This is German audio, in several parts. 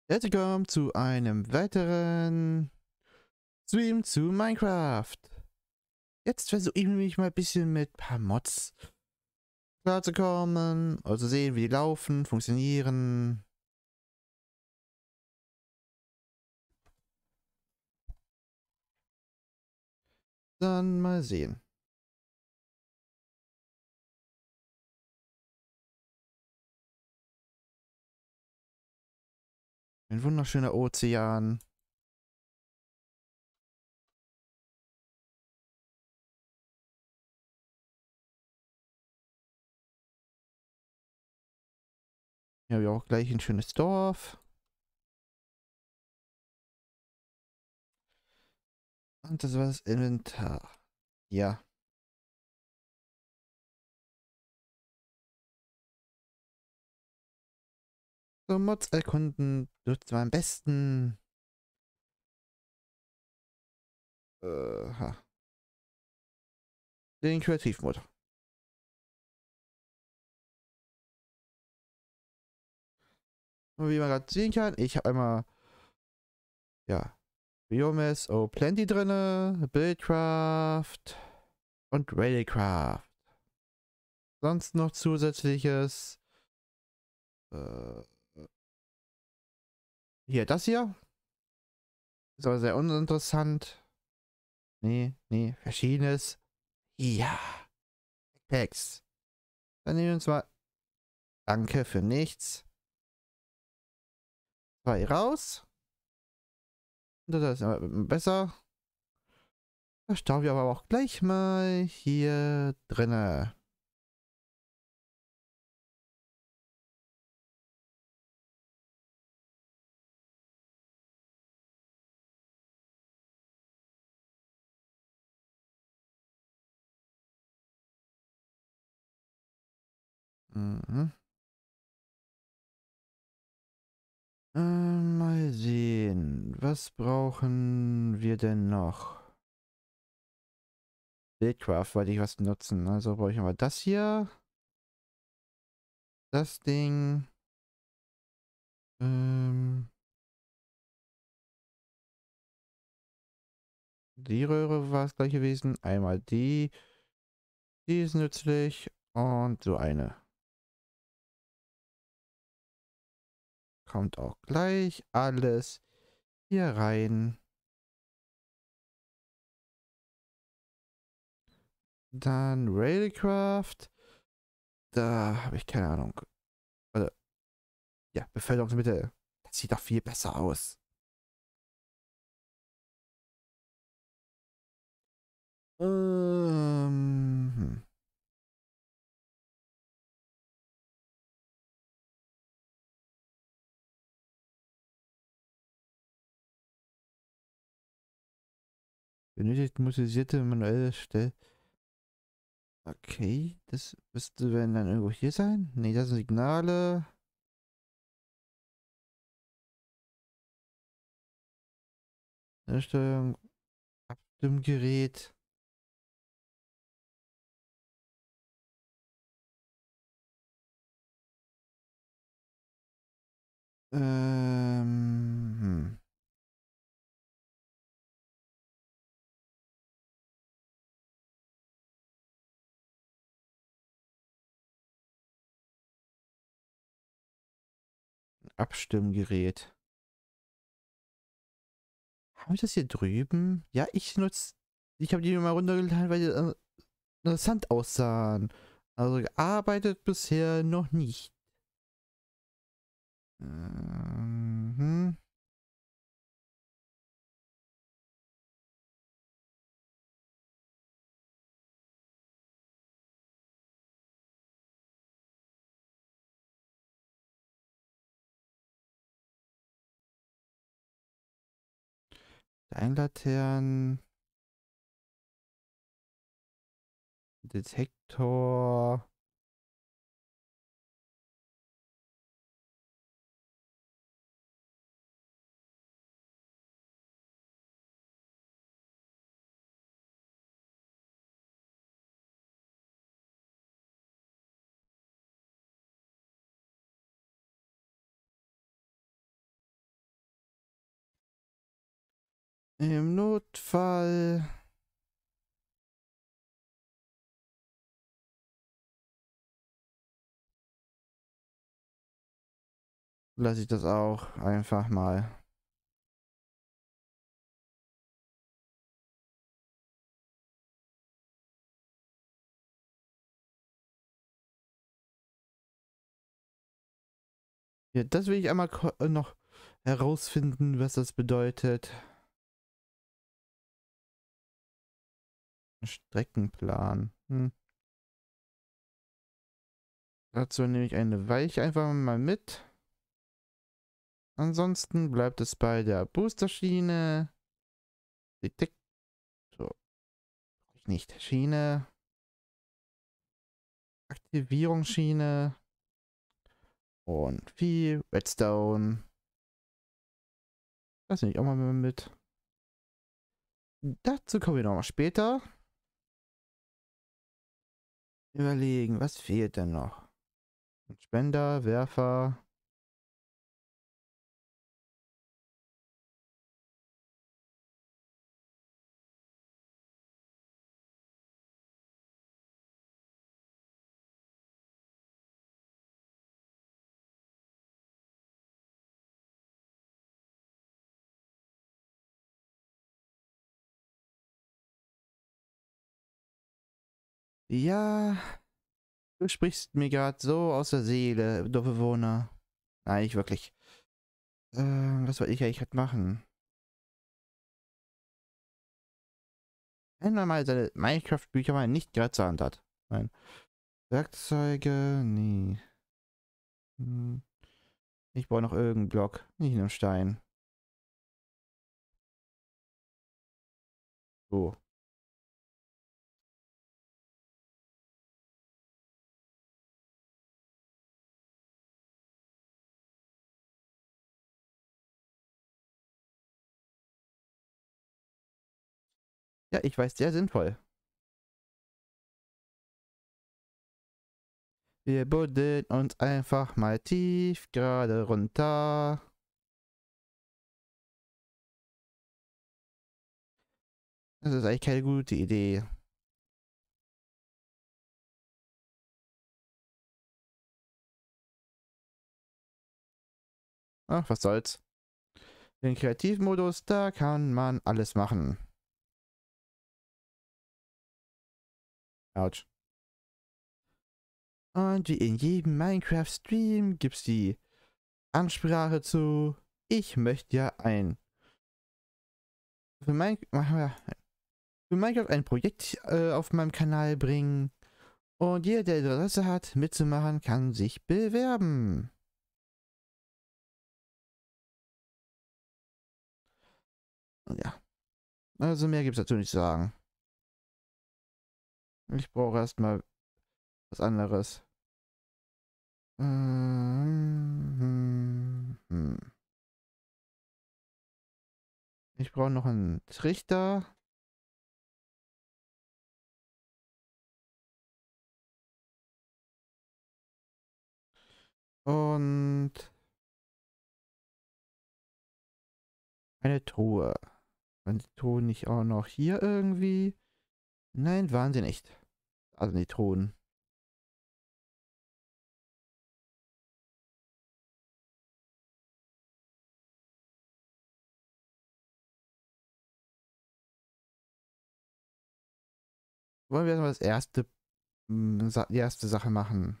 Herzlich willkommen zu einem weiteren Stream zu Minecraft. Jetzt versuche ich mich mal ein bisschen mit ein paar Mods klarzukommen, also sehen, wie die laufen, funktionieren. Dann mal sehen. Ein wunderschöner Ozean. Hier haben wir auch gleich ein schönes Dorf. Und das war das Inventar. Ja. So, Mods erkunden nutzt man am besten. Ha. Den Kreativmod. Und wie man gerade sehen kann, ich habe einmal, ja, Biomass, oh, Plenty drinne, Buildcraft und Railcraft. Sonst noch zusätzliches. Äh, hier, das hier. Ist aber sehr uninteressant. Nee, verschiedenes. Ja, Packs. Dann nehmen wir uns mal. Danke für nichts. 2 raus. Und das ist immer besser. Das stauen wir aber auch gleich mal hier drinne. Mhm. Mal sehen. Was brauchen wir denn noch? Buildcraft wollte ich was nutzen. Also brauche ich mal das hier. Das Ding. Ähm, die Röhre war es gleich gewesen. Einmal die. Die ist nützlich. Und so eine. Kommt auch gleich alles hier rein. Dann Railcraft. Da habe ich keine Ahnung. Also, ja, Beförderungsmittel. Das sieht doch viel besser aus. Hm. Benötigt motorisierte manuelle Stell. Okay, das müsste wenn dann irgendwo hier sein. Nee, das sind Signale. Steuerung, Abstimmgerät. Hm. Abstimmgerät. Habe ich das hier drüben? Ja, ich nutze. Ich habe die mal runtergeladen, weil die interessant aussahen. Also gearbeitet bisher noch nicht. Mhm. Steinlaternen, Detektor. Im Notfall lasse ich das auch einfach mal. Ja, das will ich einmal noch herausfinden, was das bedeutet. Streckenplan. Dazu nehme ich eine Weiche einfach mal mit. Ansonsten bleibt es bei der Boosterschiene. Detektor. Nicht. Schiene. Aktivierungsschiene. Und viel Redstone. Das nehme ich auch mal mit. Dazu kommen wir nochmal später. Überlegen, was fehlt denn noch? Spender, Werfer. Ja, du sprichst mir gerade so aus der Seele, Dorfbewohner. Nein, nicht wirklich. Was soll ich eigentlich halt machen? Wenn man mal seine Minecraft-Bücher mal nicht gerade zur Hand hat. Nein. Werkzeuge, nee. Hm, ich brauche noch irgendeinen Block, nicht einen Stein. So. Ja, ich weiß, sehr sinnvoll. Wir buddeln uns einfach mal tief gerade runter. Das ist eigentlich keine gute Idee. Ach, was soll's. Den Kreativmodus, da kann man alles machen. Autsch. Und wie in jedem Minecraft-Stream gibt's die Ansprache zu. Ich möchte ja für, mein, für Minecraft ein Projekt auf meinem Kanal bringen. Und jeder, der Interesse hat, mitzumachen, kann sich bewerben. Und ja, also mehr gibt's dazu nicht zu sagen. Ich brauche erstmal was anderes. Ich brauche noch einen Trichter und eine Truhe. Waren die Truhen nicht auch noch hier irgendwie? Nein, waren sie nicht. Also die Truhen. Wollen wir erstmal das erste, die erste Sache machen?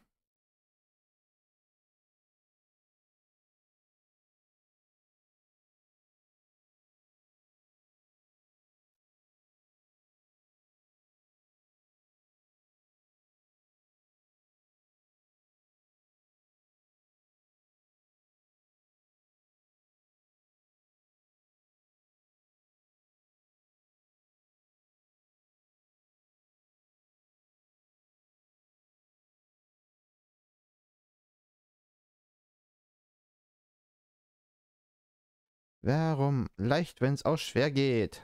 Warum leicht, wenn es auch schwer geht?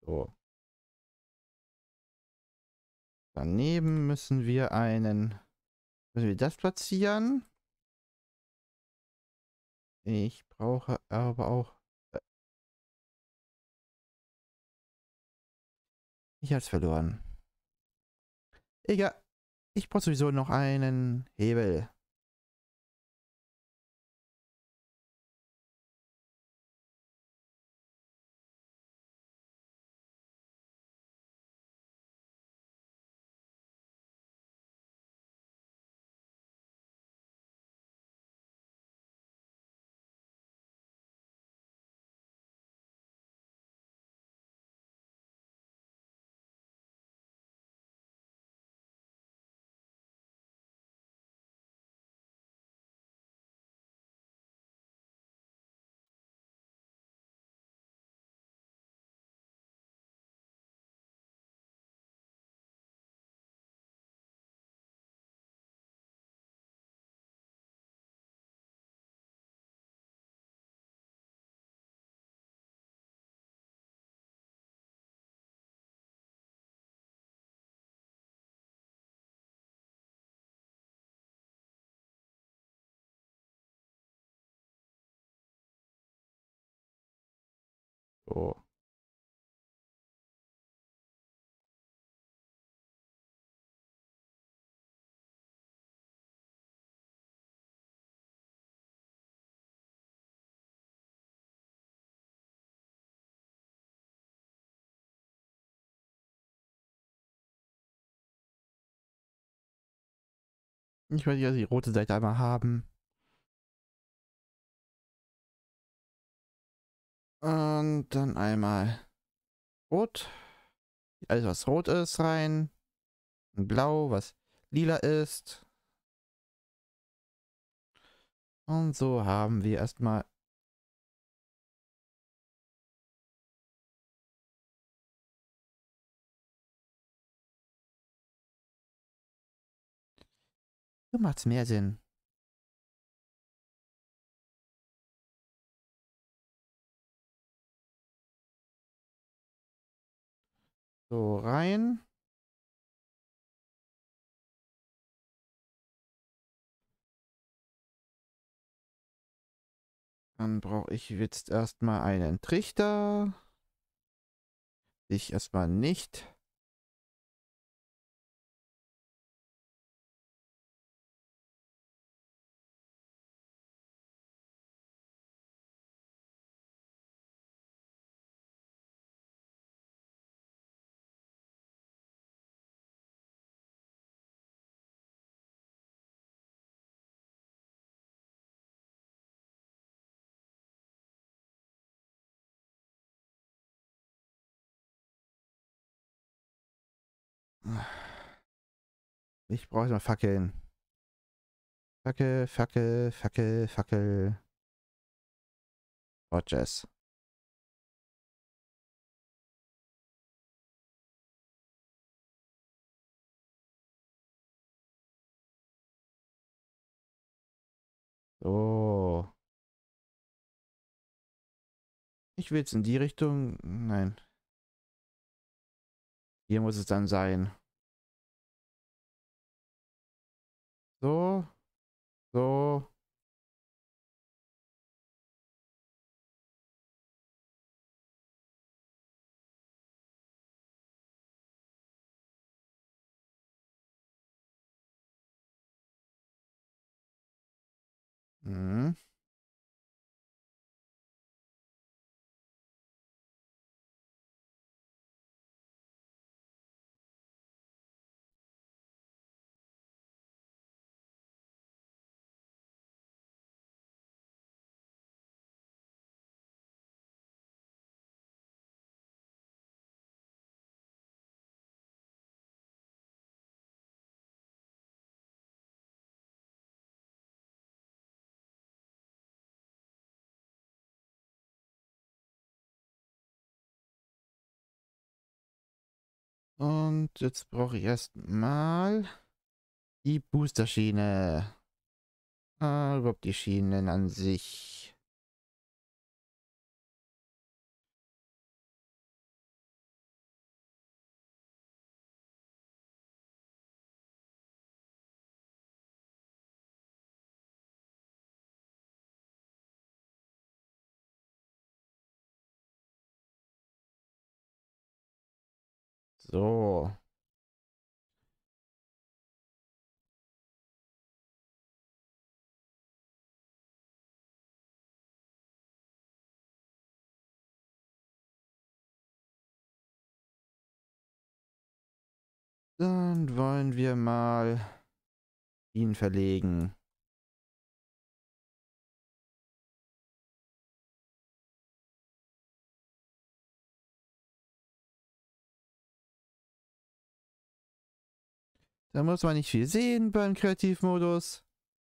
So. Daneben müssen wir das platzieren? Ich brauche aber auch... Ich hab's verloren. Egal. Ich brauche sowieso noch einen Hebel. So. Ich wollte ja die rote Seite einmal haben. Und dann einmal rot. Alles, was rot ist, rein. Blau, was lila ist. Und so haben wir erstmal... So macht's mehr Sinn. So, rein. Dann brauche ich jetzt erstmal einen Trichter. Ich erstmal nicht. Ich brauche mal Fackeln. Fackel, Fackel, Fackel, Fackel. Rogers. So. Ich will jetzt in die Richtung. Nein. Hier muss es dann sein. So. So. Mhm. Und jetzt brauche ich erstmal die Boosterschiene. Überhaupt die Schienen an sich. So. Dann wollen wir mal ihn verlegen. Da muss man nicht viel sehen beim Kreativmodus.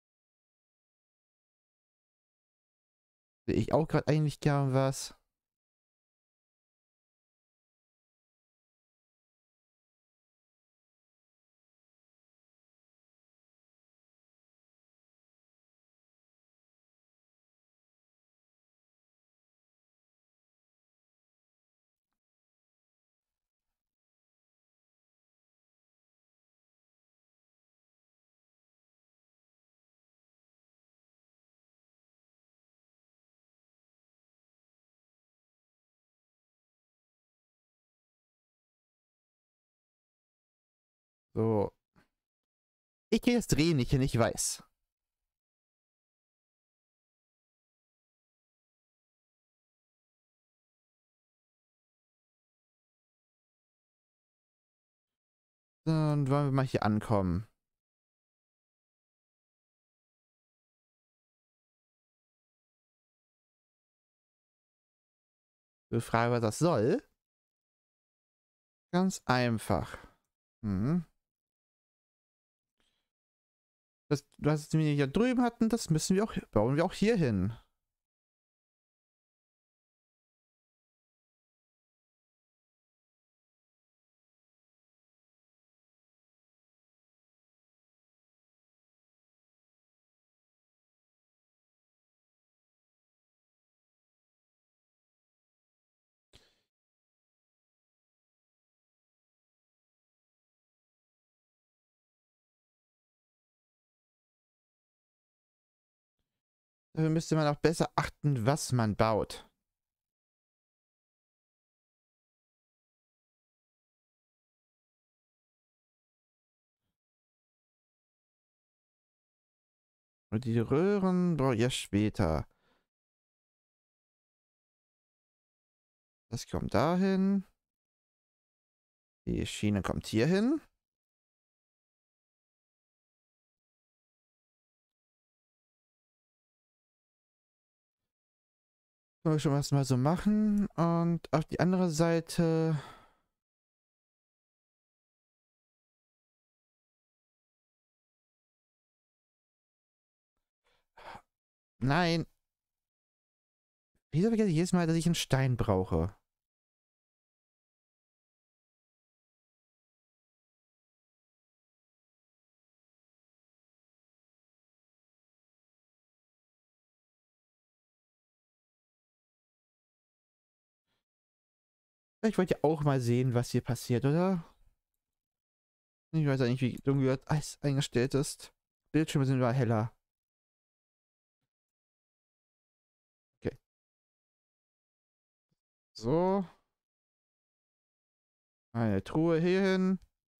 Sehe ich auch gerade eigentlich gern was. So. Ich gehe jetzt drehen, ich nicht weiß. Dann wollen wir mal hier ankommen. Die Frage, was das soll? Ganz einfach. Hm. Das, was wir hier drüben hatten, das müssen wir auch, bauen wir auch hier hin. Dafür müsste man auch besser achten, was man baut. Und die Röhren brauche ich erst später. Das kommt dahin. Die Schiene kommt hier hin. Können wir schon was mal so machen. Und auf die andere Seite. Nein. Wieso vergesse ich jedes Mal, dass ich einen Stein brauche? Ich wollte ja auch mal sehen, was hier passiert, oder? Ich weiß ja nicht, wie dunkel das Eis eingestellt ist. Bildschirme sind überall heller. Okay. So. Eine Truhe hier hin.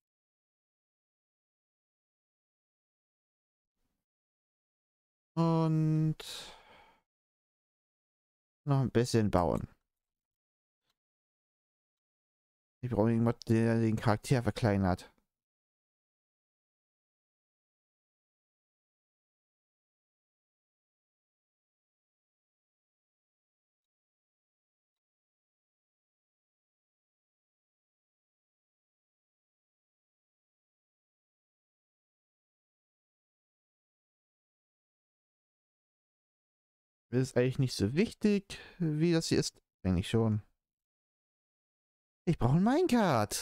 Und noch ein bisschen bauen. Ich brauche irgendwas, der den Charakter verkleinert. Das ist eigentlich nicht so wichtig, wie das hier ist. Eigentlich schon. Ich brauche ein Minecart.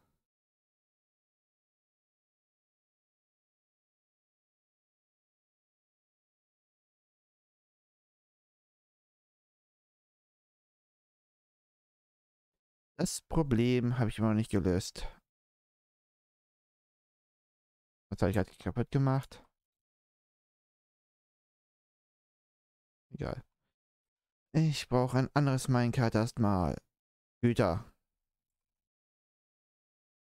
Das Problem habe ich immer noch nicht gelöst. Was habe ich gerade kaputt gemacht? Egal. Ich brauche ein anderes Minecart erstmal. Güter.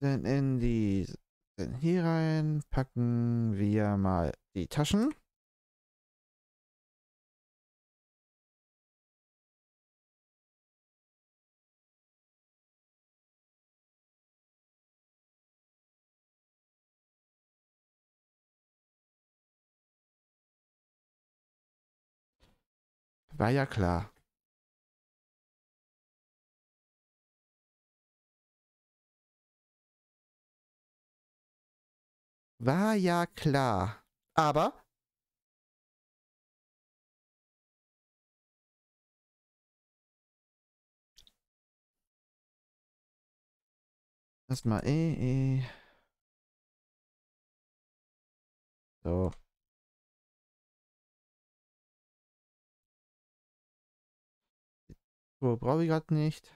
Denn denn hier rein packen wir mal die Taschen. War ja klar. War ja klar. Aber erstmal So. So, brauche ich gerade nicht.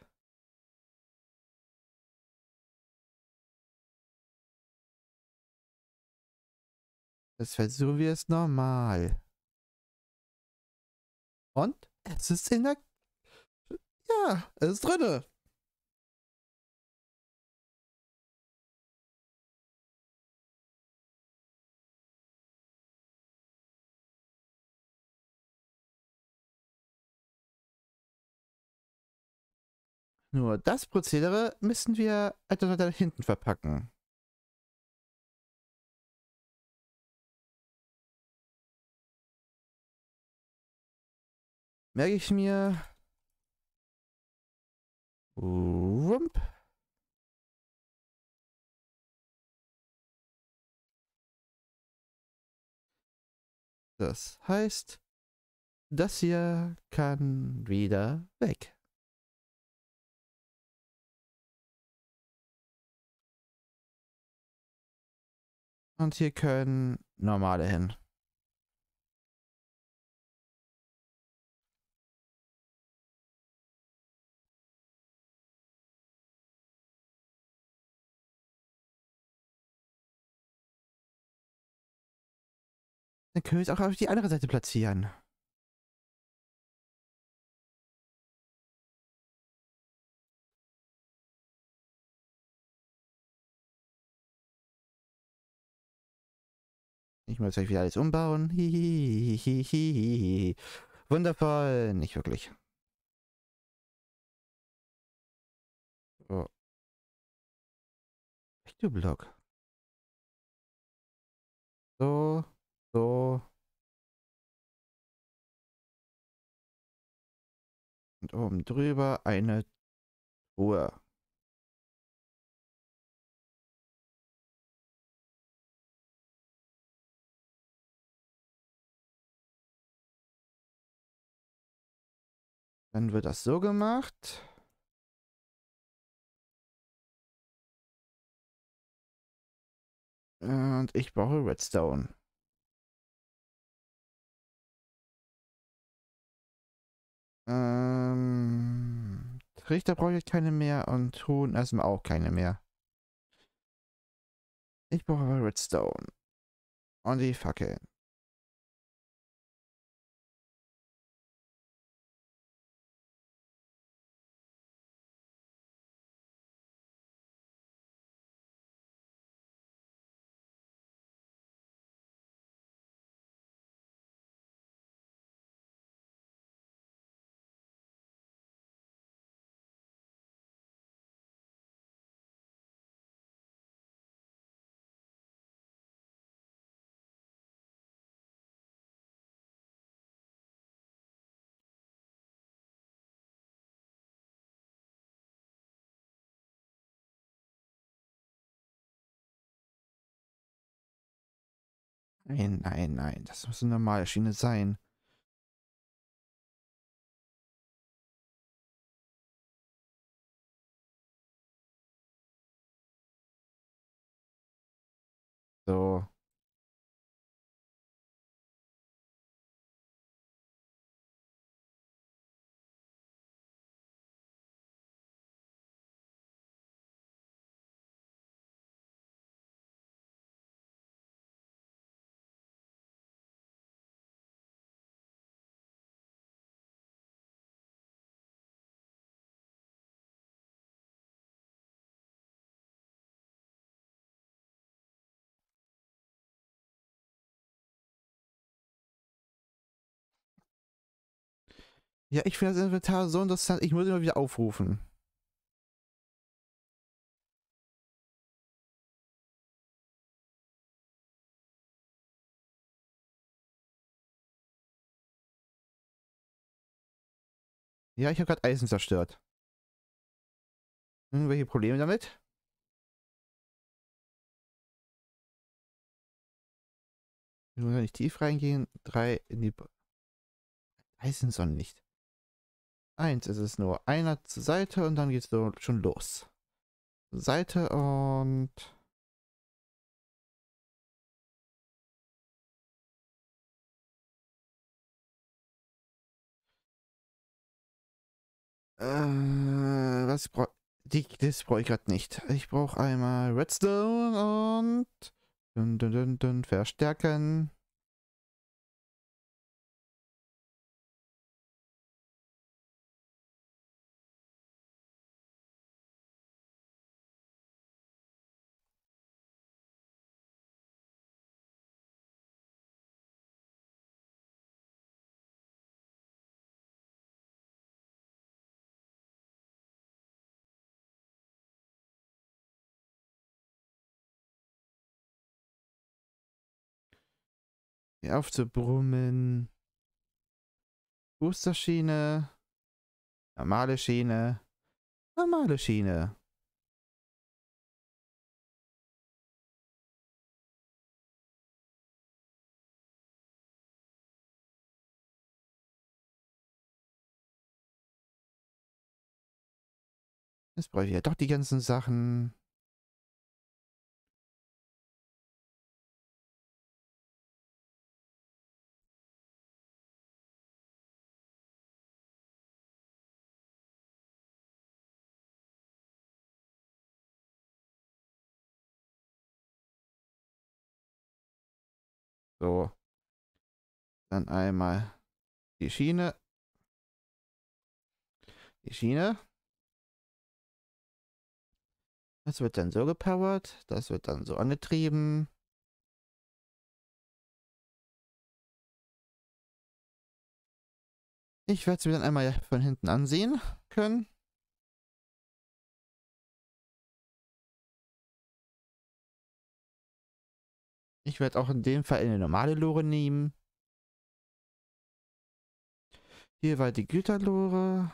Das versuchen wir es normal. Und es ist in der... Ja, es ist drinne. Nur das Prozedere müssen wir etwas weiter hinten verpacken. Merke ich mir. Rump. Das heißt, das hier kann wieder weg. Und hier können normale hin. Dann können wir es auch auf die andere Seite platzieren. Ich muss euch wieder alles umbauen. Hihihihihi. Wundervoll. Nicht wirklich. Oh. Echt, du Block. So. So. Und oben drüber eine Truhe. Dann wird das so gemacht. Und ich brauche Redstone. Trichter brauche ich keine mehr und Truhen erstmal auch keine mehr. Ich brauche aber Redstone. Und die Fackeln. Nein, nein, nein. Das muss eine normale Schiene sein. So. Ja, ich finde das Inventar so interessant. Ich muss immer wieder aufrufen. Ja, ich habe gerade Eisen zerstört. Irgendwelche Probleme damit? Ich muss ja nicht tief reingehen. 3 in die... Eisensonnen nicht. Eins ist es nur. Einer zur Seite und dann geht's so schon los. Seite und... Was ich brauche... Das brauche ich gerade nicht. Ich brauche einmal Redstone und... Verstärken. Hier aufzubrummen. Boosterschiene. Normale Schiene. Normale Schiene. Jetzt brauche ich ja doch die ganzen Sachen. So, dann einmal die Schiene. Die Schiene. Das wird dann so gepowert. Das wird dann so angetrieben. Ich werde es mir dann einmal von hinten ansehen können. Ich werde auch in dem Fall eine normale Lore nehmen. Hier war die Güterlore.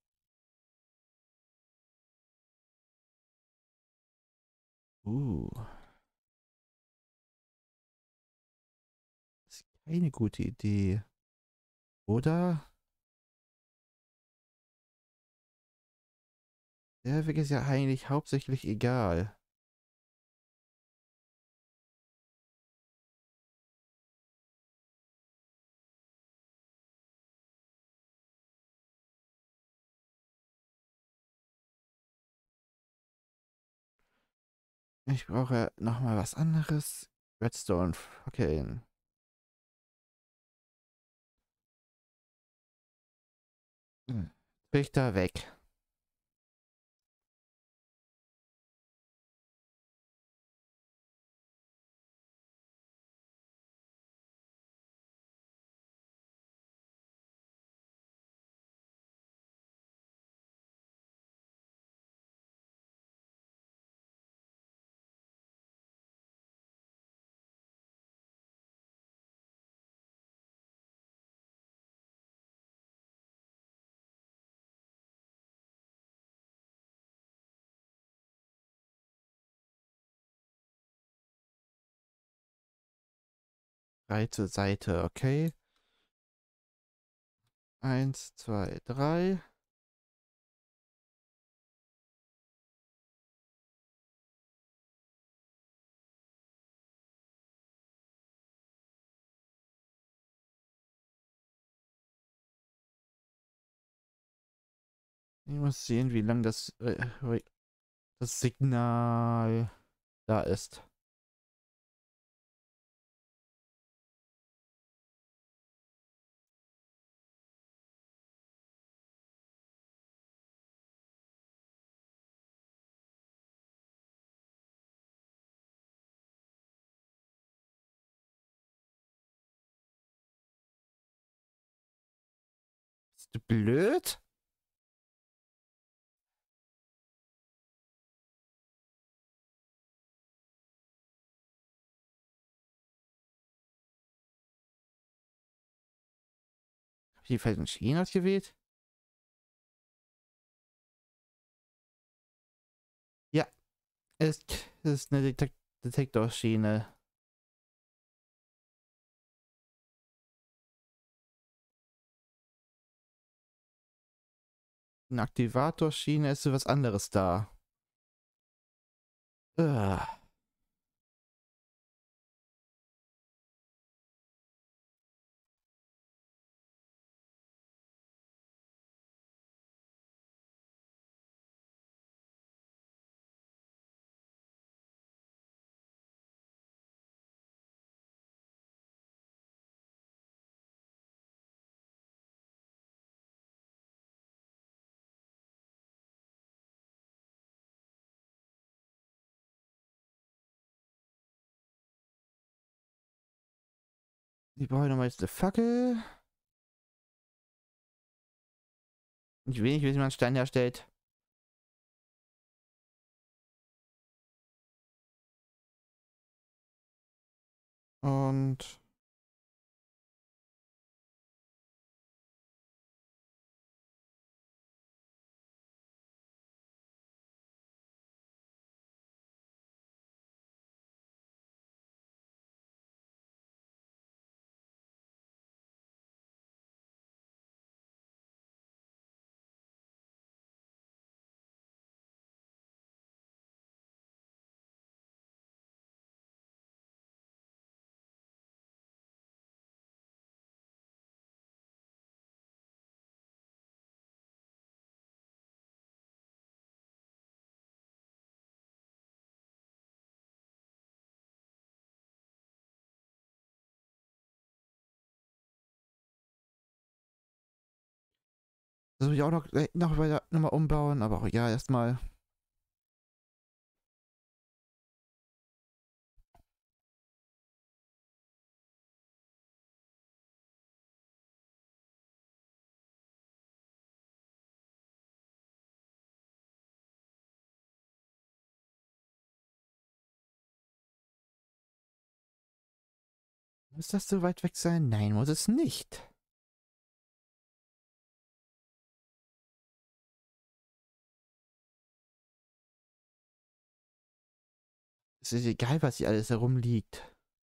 Das ist keine gute Idee. Oder? Der Weg ist ja eigentlich hauptsächlich egal. Ich brauche nochmal was anderes. Redstone. Okay. Trichter weg. Drei zur Seite, okay. Eins, zwei, drei. Ich muss sehen, wie lang das Signal da ist. Bist du blöd? Hab ich die falschen Schienen ausgewählt? Ja, ist eine Detektorschiene. Eine Aktivatorschiene ist für was anderes da. Ugh. Ich brauche nochmal jetzt eine Fackel. Ich will nicht wissen, wie man Stein herstellt. Und das muss ich auch noch weiter nochmal umbauen, aber auch ja, erstmal. Muss das so weit weg sein? Nein, muss es nicht. Es ist egal, was hier alles herumliegt.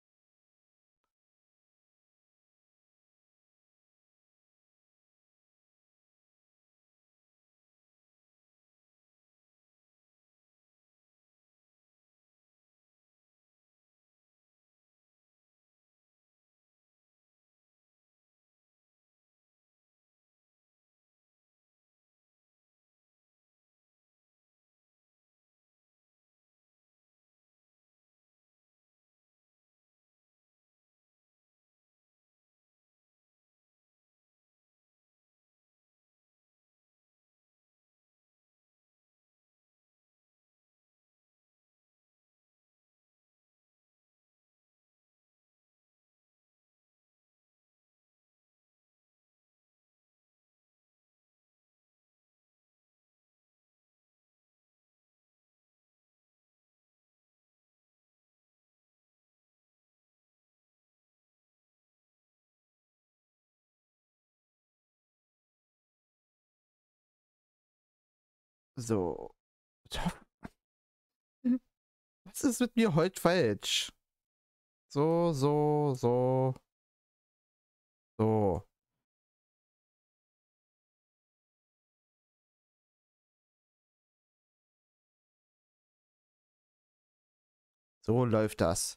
So. Was ist mit mir heute falsch? So, so, so, so. So läuft das.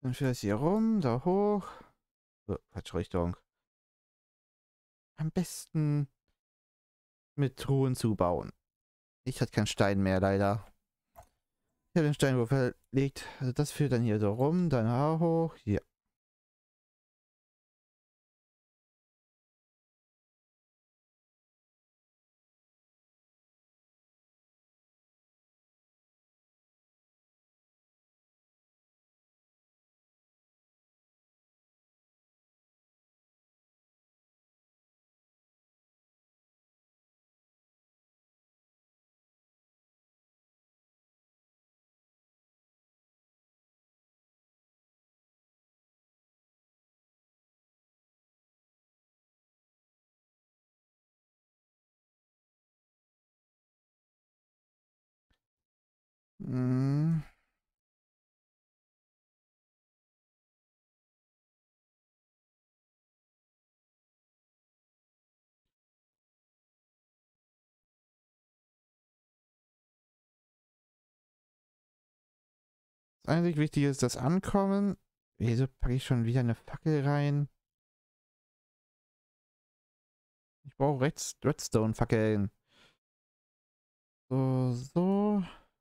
Dann fährt es hier rum, da hoch. Oh, falsche Richtung. Am besten mit Truhen zubauen. Ich hatte keinen Stein mehr, leider. Ich habe den Steinwurf verlegt. Also das führt dann hier so rum, dann hoch. Hier. Hm. Das einzig Wichtige ist das Ankommen. Wieso packe ich schon wieder eine Fackel rein? Ich brauche Redstone-Fackeln. So, so.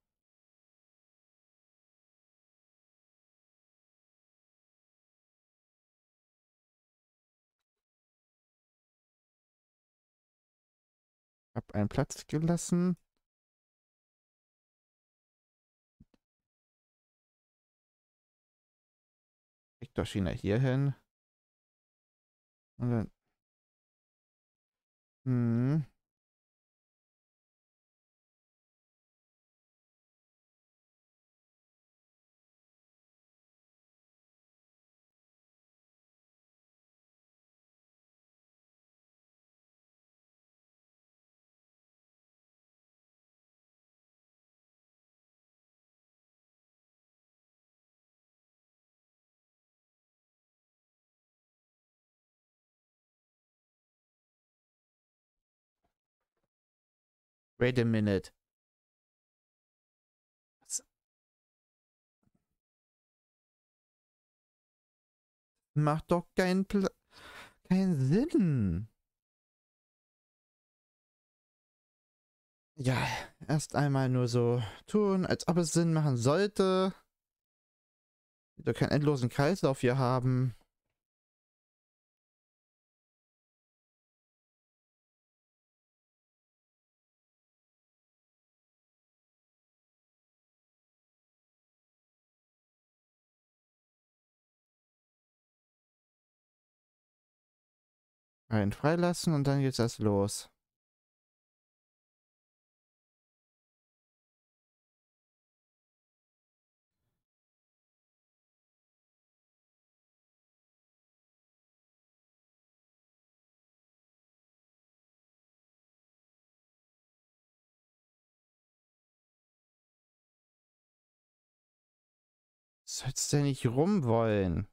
Hab einen Platz gelassen. Vektorschiene hier hin. Und dann. Hm. Wait a minute. Das macht doch keinen Sinn. Ja, erst einmal nur so tun, als ob es Sinn machen sollte. Wir keinen endlosen Kreislauf hier haben. Rein freilassen und dann geht's erst los. Sollst du denn nicht rum wollen?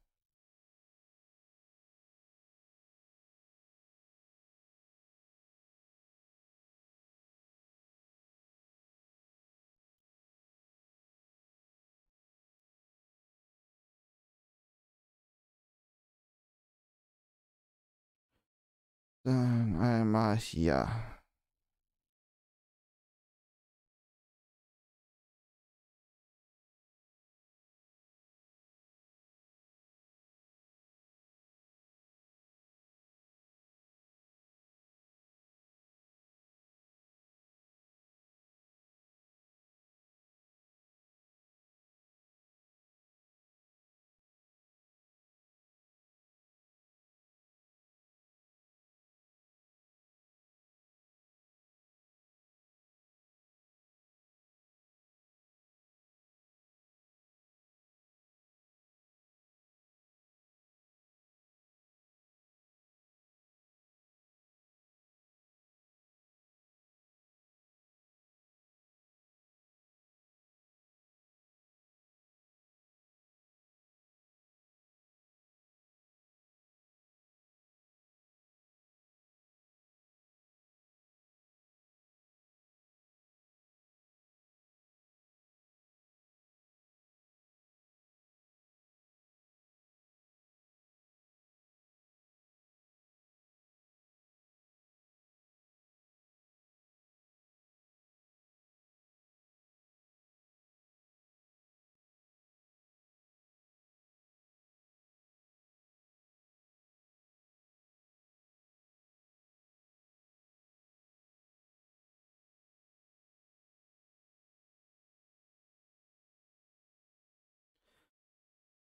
Dann einmal hier.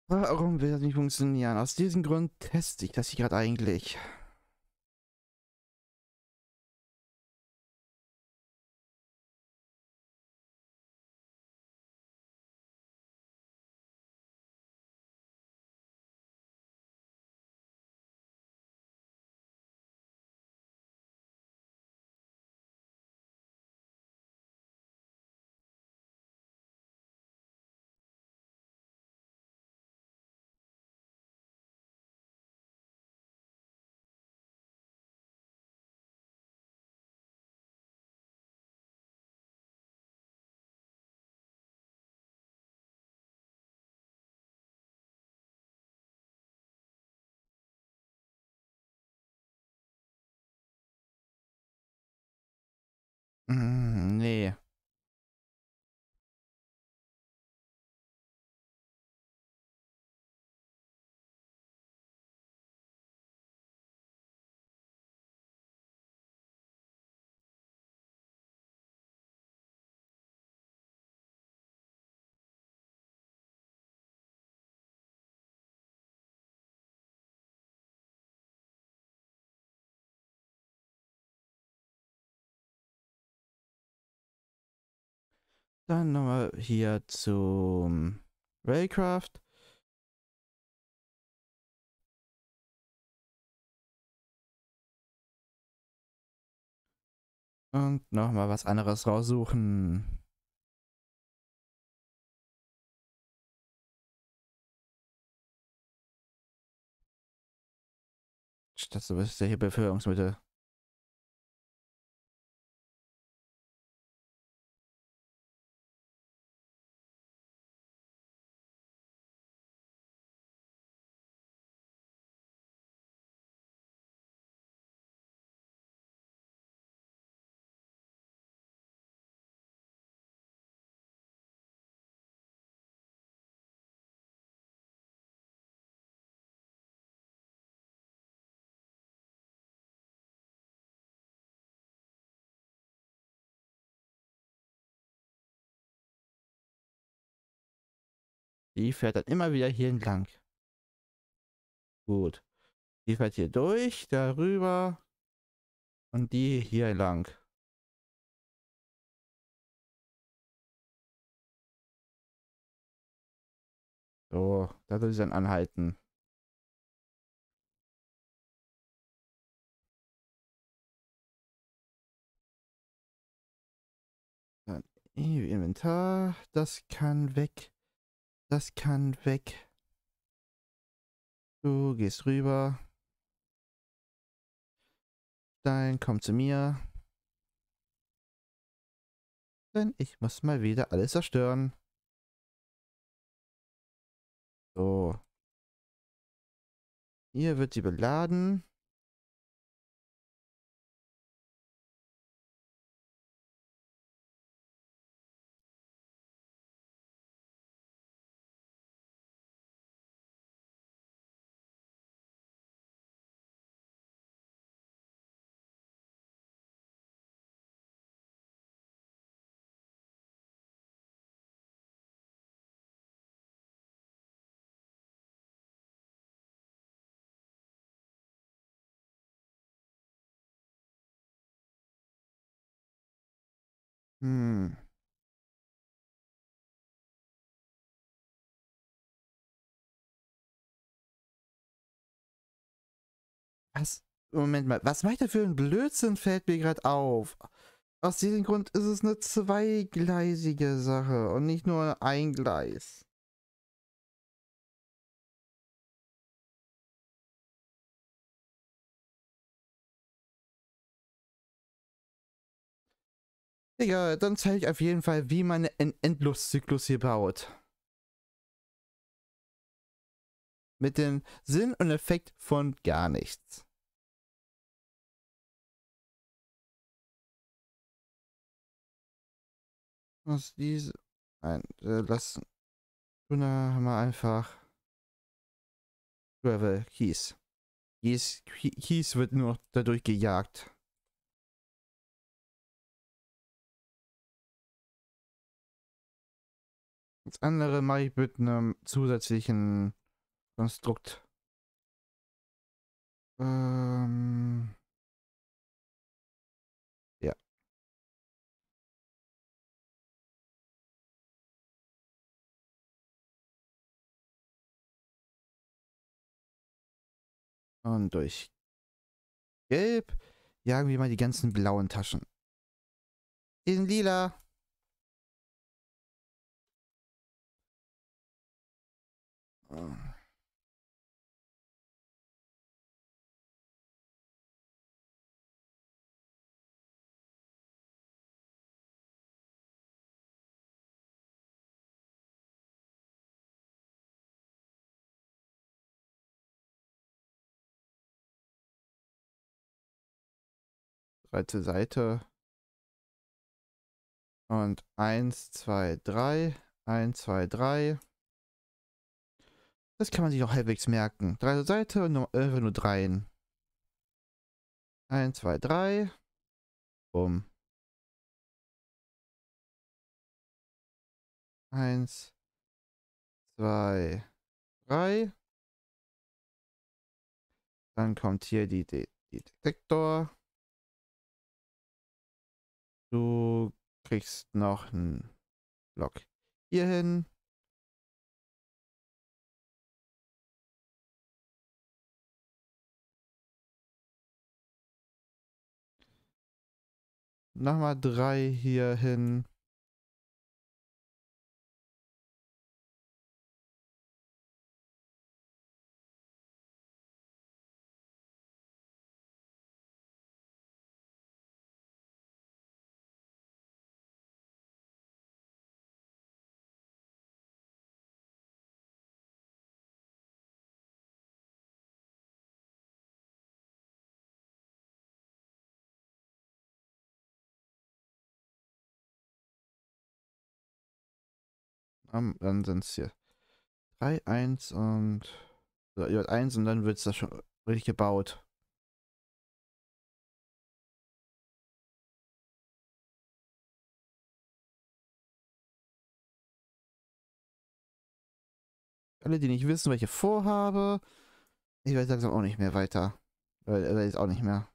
Warum will das nicht funktionieren? Aus diesem Grund teste ich das hier gerade eigentlich. Nee. Dann nochmal hier zum Raycraft. Und nochmal was anderes raussuchen. Das ist ja hier Beförderungsmittel. Die fährt dann immer wieder hier entlang. Gut. Die fährt hier durch, darüber und die hier lang. So, da soll sie dann anhalten. Dann Inventar, das kann weg. Das kann weg. Du gehst rüber. Dann komm zu mir. Denn ich muss mal wieder alles zerstören. So. Hier wird sie beladen. Hm. Was? Moment mal. Was mache ich da für ein Blödsinn, fällt mir gerade auf. Aus diesem Grund ist es eine zweigleisige Sache und nicht nur ein Gleis. Egal, dann zeige ich auf jeden Fall, wie man einen Endloszyklus hier baut. Mit dem Sinn und Effekt von gar nichts. Was diese... Nein, lassen. Tuna haben wir einfach... Gravel, Kies. Kies wird nur noch dadurch gejagt. Das andere mache ich mit einem zusätzlichen Konstrukt. Ja. Und durch Gelb jagen wir mal die ganzen blauen Taschen. Die sind lila. Zweite Seite. Und 1, 2, 3. 1, 2, 3. Das kann man sich auch halbwegs merken. Dritte Seite und einfach nur dreien. 1, 2, 3. Bumm. 1, 2, 3. Dann kommt hier die Detektor. Du kriegst noch einen Block hier hin. Nochmal 3 hier hin. Dann sind es hier 3, 1 und J1 und dann wird es das schon richtig gebaut. Alle, die nicht wissen, welche vorhabe, ich weiß langsam auch nicht mehr weiter. Jetzt auch nicht mehr.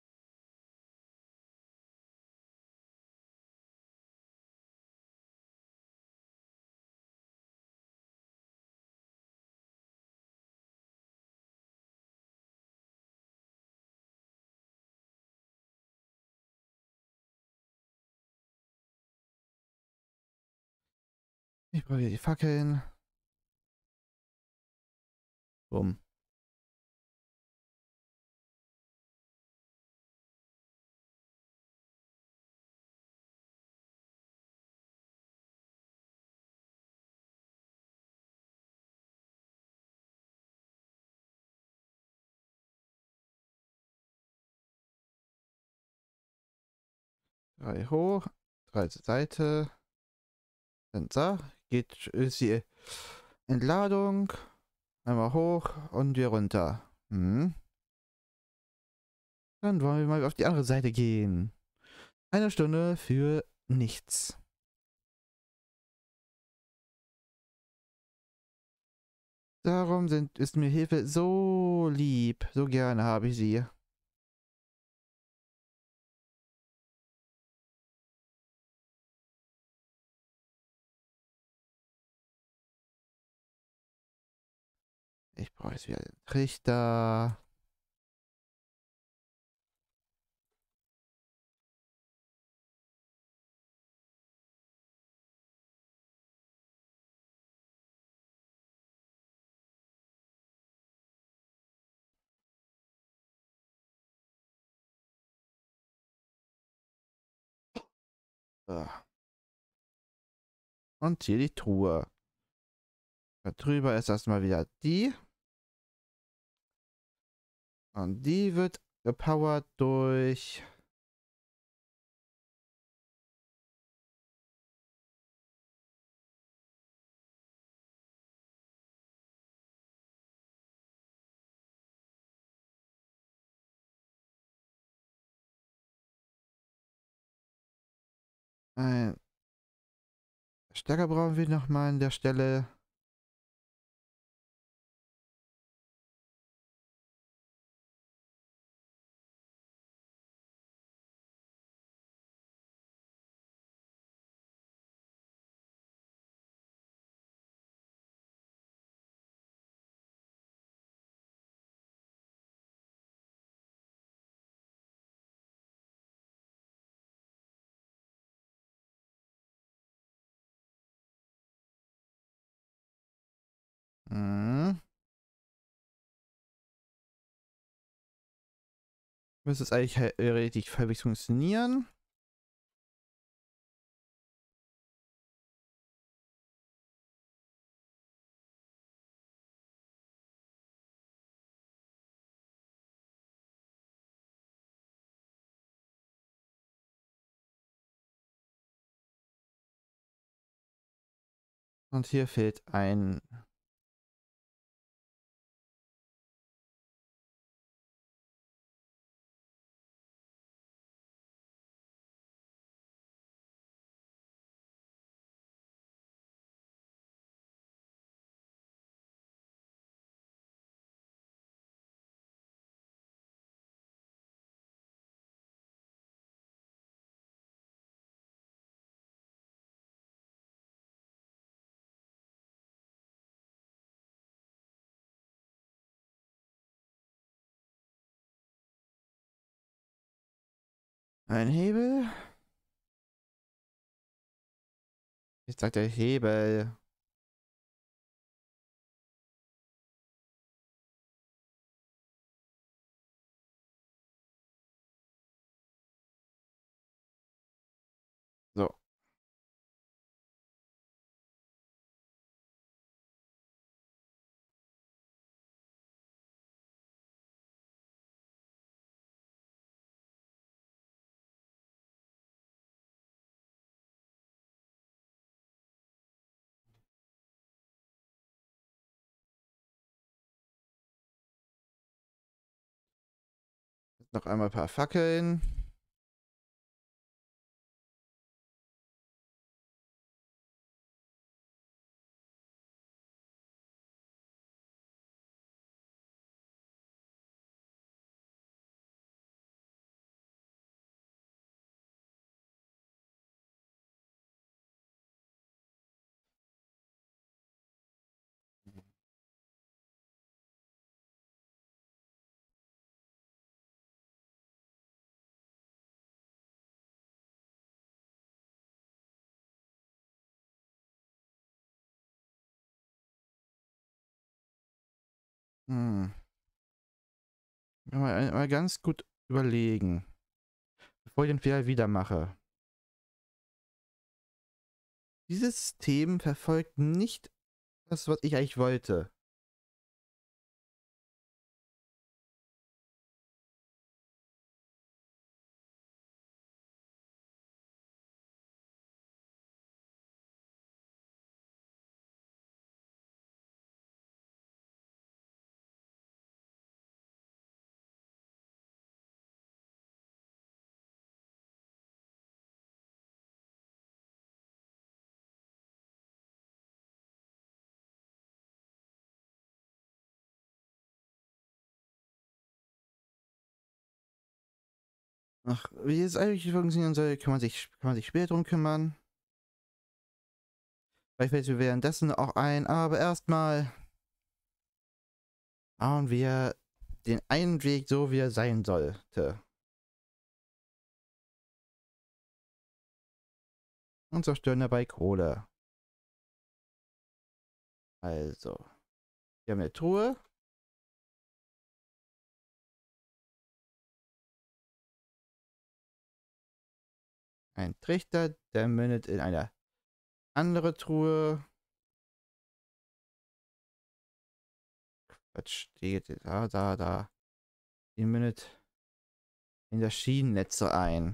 Ich brauche hier die Fackeln. Bumm. Drei hoch, 3 zur Seite. Dann so, ist die Entladung. Einmal hoch und wieder runter. Hm. Dann wollen wir mal auf die andere Seite gehen. 1 Stunde für nichts. Darum ist mir Hilfe so lieb. So gerne habe ich sie. Ich brauche jetzt wieder den Trichter. So. Und hier die Truhe. Da drüber ist erstmal wieder die. Und die wird gepowert durch... Stärker brauchen wir nochmal an der Stelle. Hm. Müsste es eigentlich richtig halbwegs funktionieren. Und hier fehlt ein. Ein Hebel. Jetzt sagt der Hebel. So. Noch einmal ein paar Fackeln. Hm. Mal ganz gut überlegen, bevor ich den Fehler wieder mache. Dieses System verfolgt nicht das, was ich eigentlich wollte. Ach, wie es eigentlich funktionieren soll, kann man sich später drum kümmern. Vielleicht fällt mir währenddessen auch ein, aber erstmal bauen wir den einen Weg so, wie er sein sollte. Und zerstören dabei Kohle. Also, wir haben eine Truhe. Ein Trichter, der mündet in eine andere Truhe. Was steht da? Die mündet in das Schienennetz ein.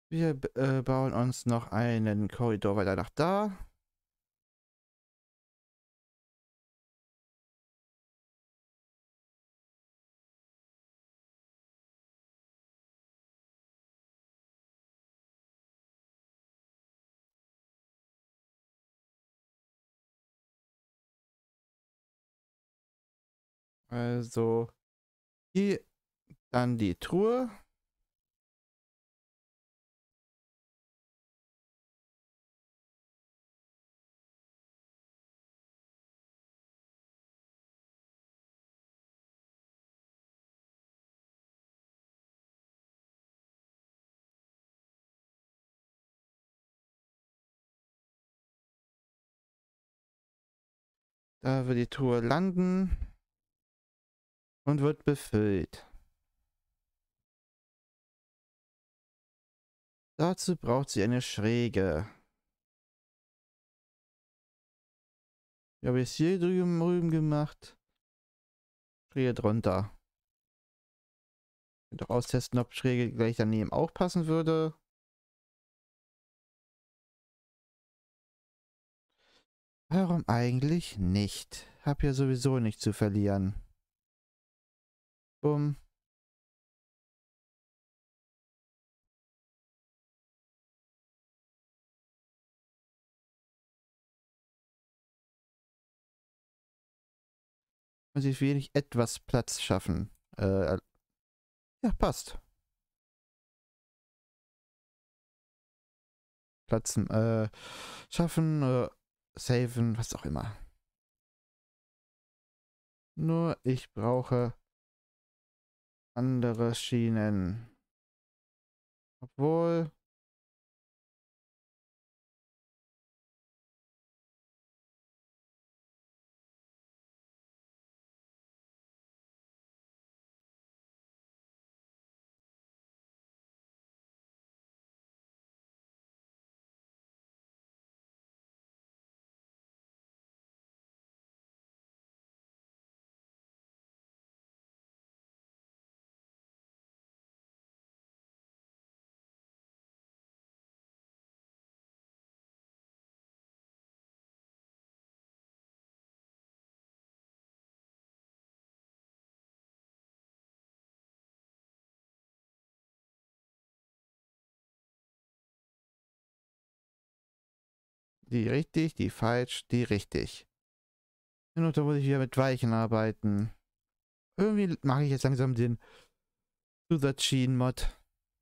Wir bauen uns noch einen Korridor weiter nach da. Also hier dann die Truhe. Da wird die Truhe landen und wird befüllt. Dazu braucht sie eine Schräge. Wie habe ich es hier drüben gemacht? Schräge drunter. Ich könnte auch austesten, ob Schräge gleich daneben auch passen würde. Warum eigentlich nicht? Hab ja sowieso nichts zu verlieren. Bumm. Muss ich wenig etwas Platz schaffen. Ja, passt. Platz schaffen, saven, was auch immer. Nur ich brauche andere Schienen. Obwohl, die richtig, die falsch, die richtig. Und da muss ich wieder mit Weichen arbeiten. Irgendwie mache ich jetzt langsam den Zusatzschienen-Mod.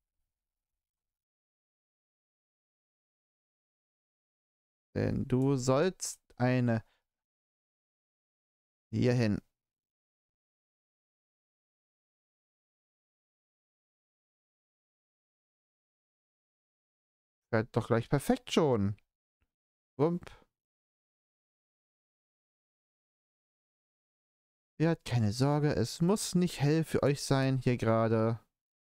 Denn du sollst eine hierhin. Wird doch gleich perfekt schon. Wump. Ihr habt keine Sorge, es muss nicht hell für euch sein hier gerade.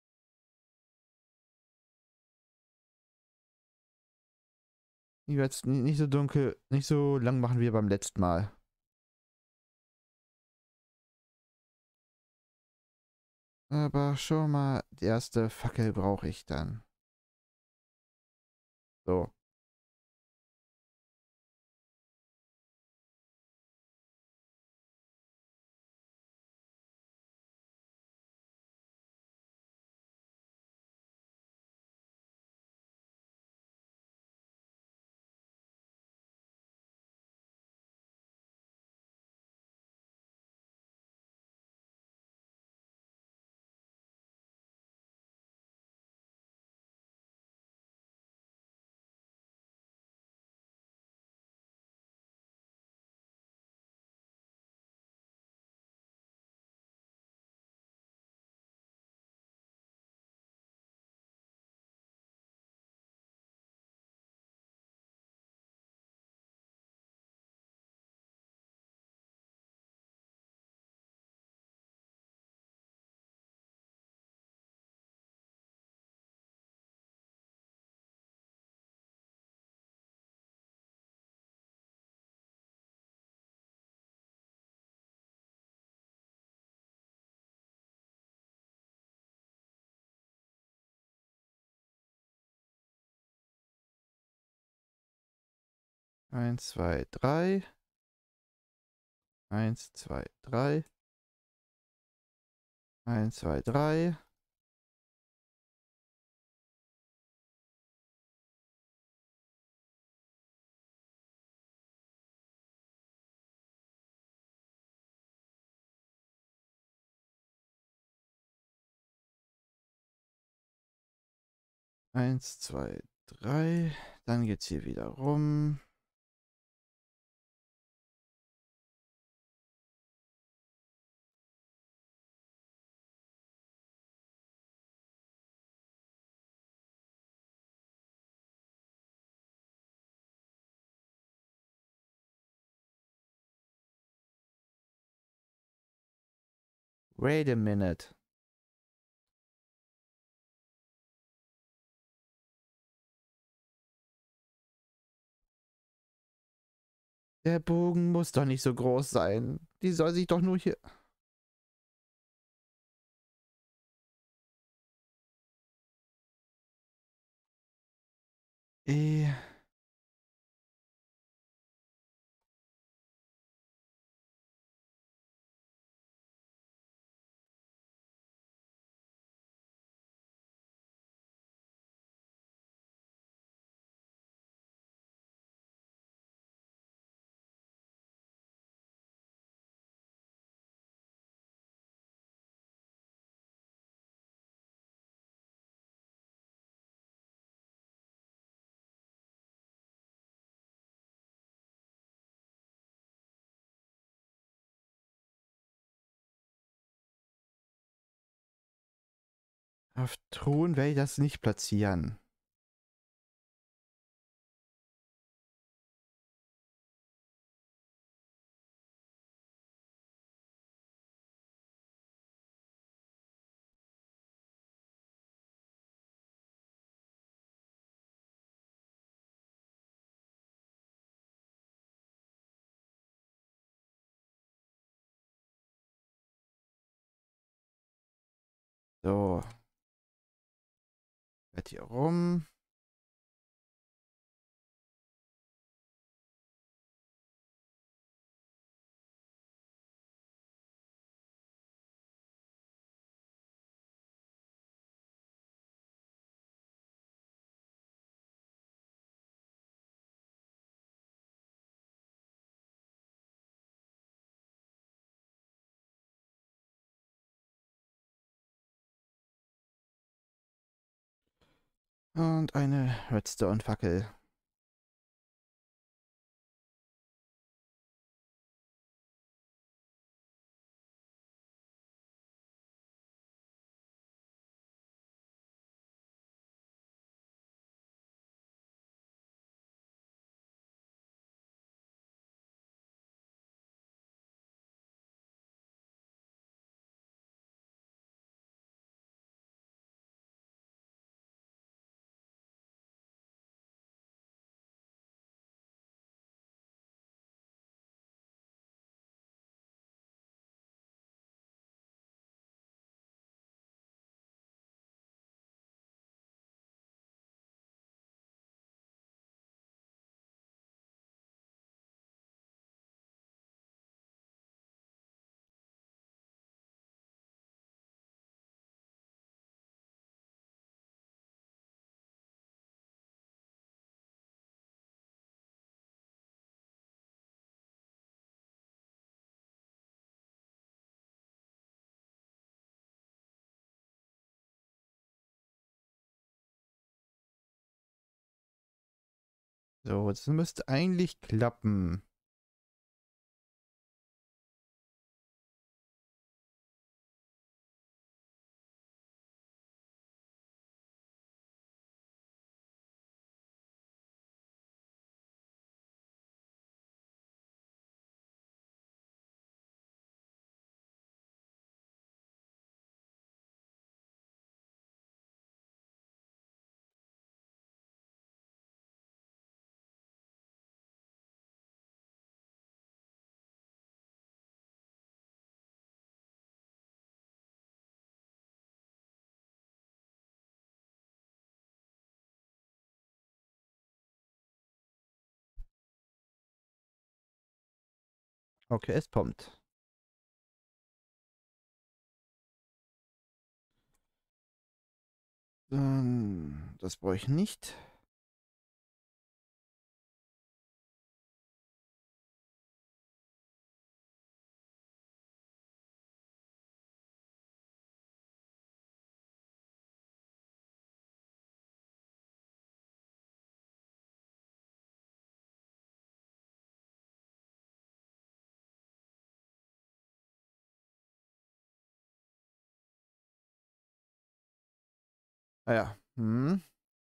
Ich werde es nicht so dunkel, nicht so lang machen wie beim letzten Mal. Aber schon mal, die erste Fackel brauche ich dann. So. 1, 2, 3. 1, 2, 3. 1, 2, 3. Eins, zwei, drei. Dann geht's hier wieder rum. Wait a minute. Der Bogen muss doch nicht so groß sein. Die soll sich doch nur hier... Eh. Auf Thron werde ich das nicht platzieren. So. Werd hier rum. Und eine Redstone-Fackel. So, das müsste eigentlich klappen. Okay, es kommt. Das brauche ich nicht. Ah ja. Hm.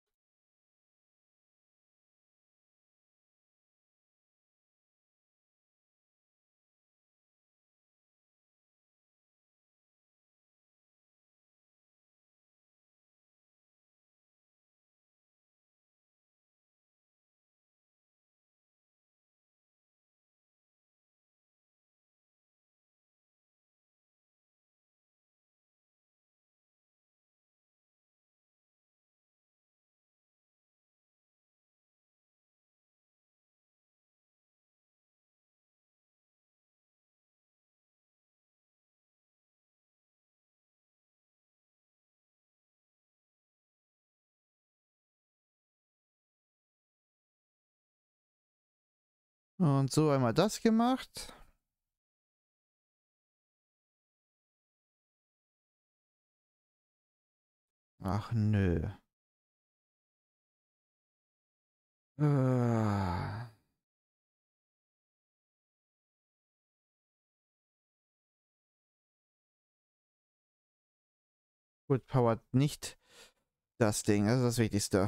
Und so einmal das gemacht. Ach nö. Äh, gut, powert nicht das Ding, das ist das Wichtigste.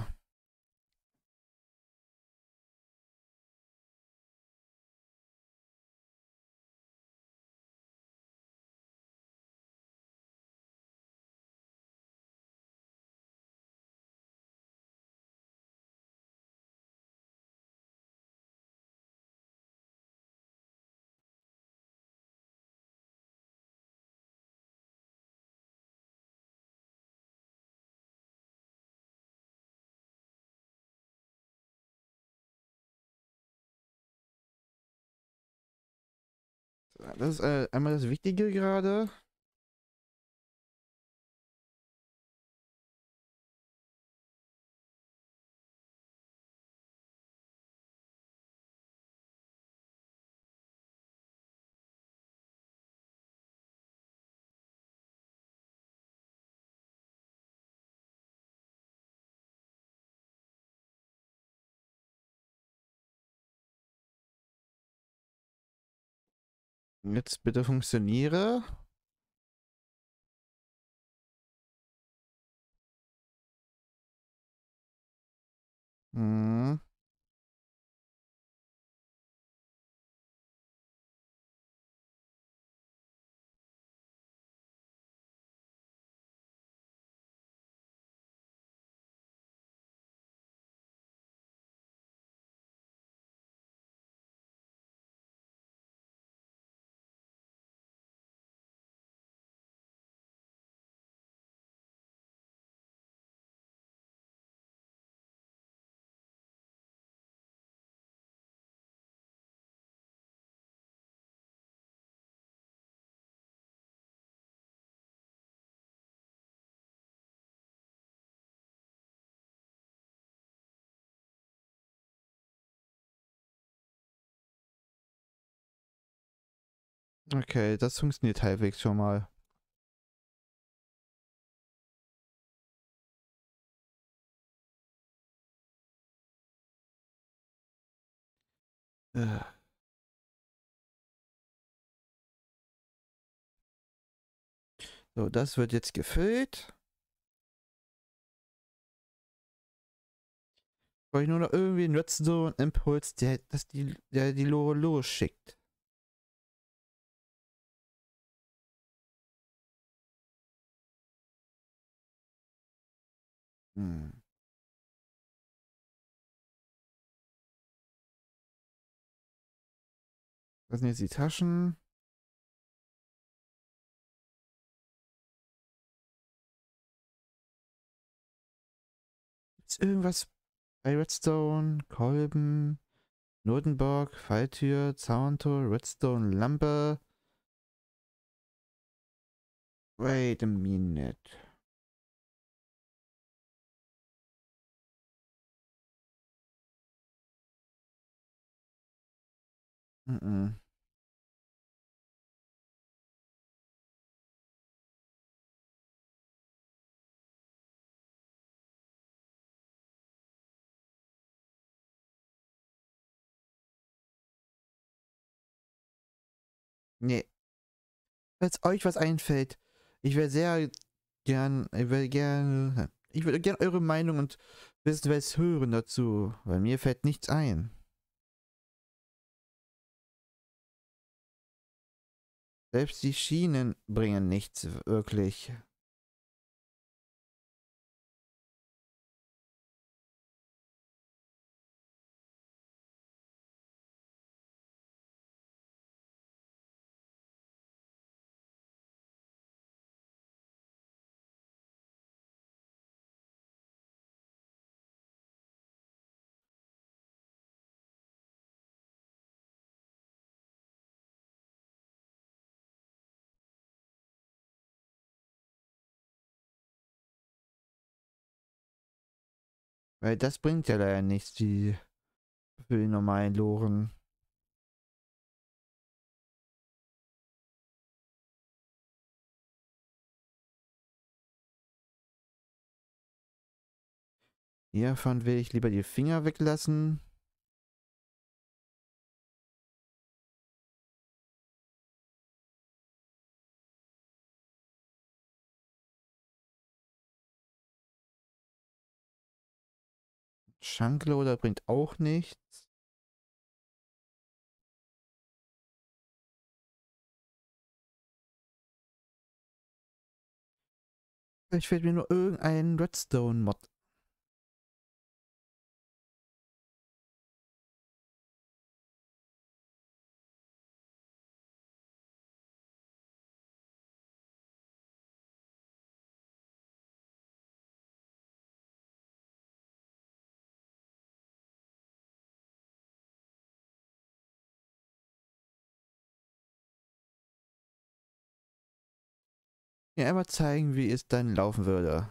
Das ist einmal das Wichtige gerade. Jetzt bitte funktioniere. Hm. Okay, das funktioniert halbwegs schon mal. Äh, So, das wird jetzt gefüllt. Brauche ich nur noch irgendwie einen Redstone-Impuls, der die Lore losschickt. Hm. Was sind jetzt die Taschen? Ist irgendwas bei Redstone? Kolben? Notenburg, Falltür, Zauntor, Redstone, Lampe. Wait a minute. Mhm. Nee. Falls euch was einfällt, ich wäre sehr ich würde gern eure Meinung und wissen, was hören dazu, weil mir fällt nichts ein. Selbst die Schienen bringen nichts wirklich. Weil das bringt ja leider nichts, die für die normalen Loren. Hiervon will ich lieber die Finger weglassen. Chunkloader bringt auch nichts. Vielleicht fällt mir nur irgendein Redstone-Mod. Mir einmal zeigen, wie es dann laufen würde.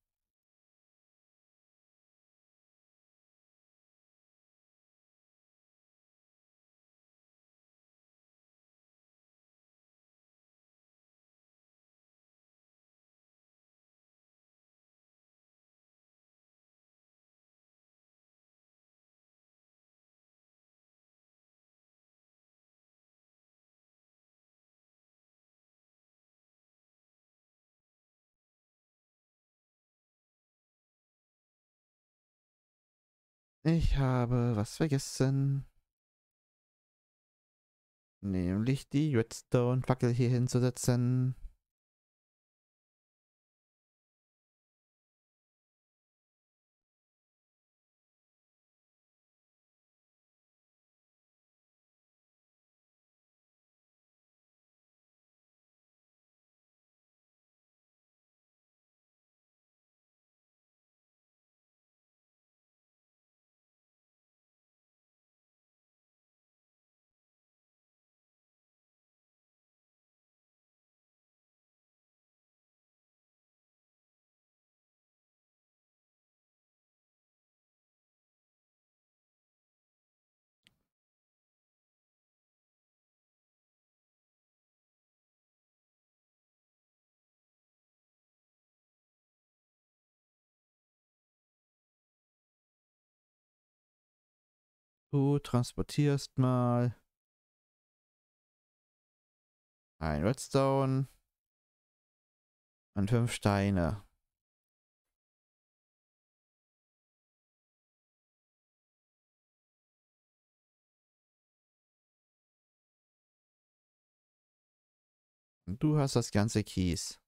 Ich habe was vergessen. Nämlich die Redstone-Fackel hier hinzusetzen. Du transportierst mal ein Redstone und 5 Steine. Und du hast das ganze Kies.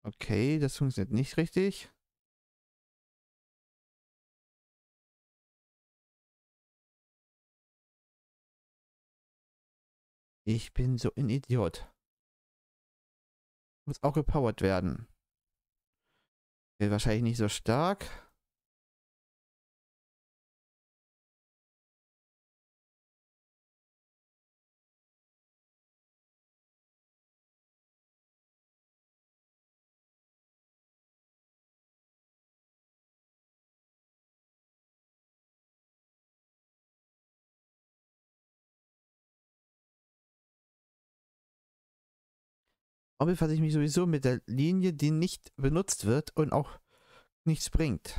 Okay, das funktioniert nicht richtig. Ich bin so ein Idiot. Muss auch gepowert werden. Wird wahrscheinlich nicht so stark. Auch befasse ich mich sowieso mit der Linie, die nicht benutzt wird und auch nichts bringt.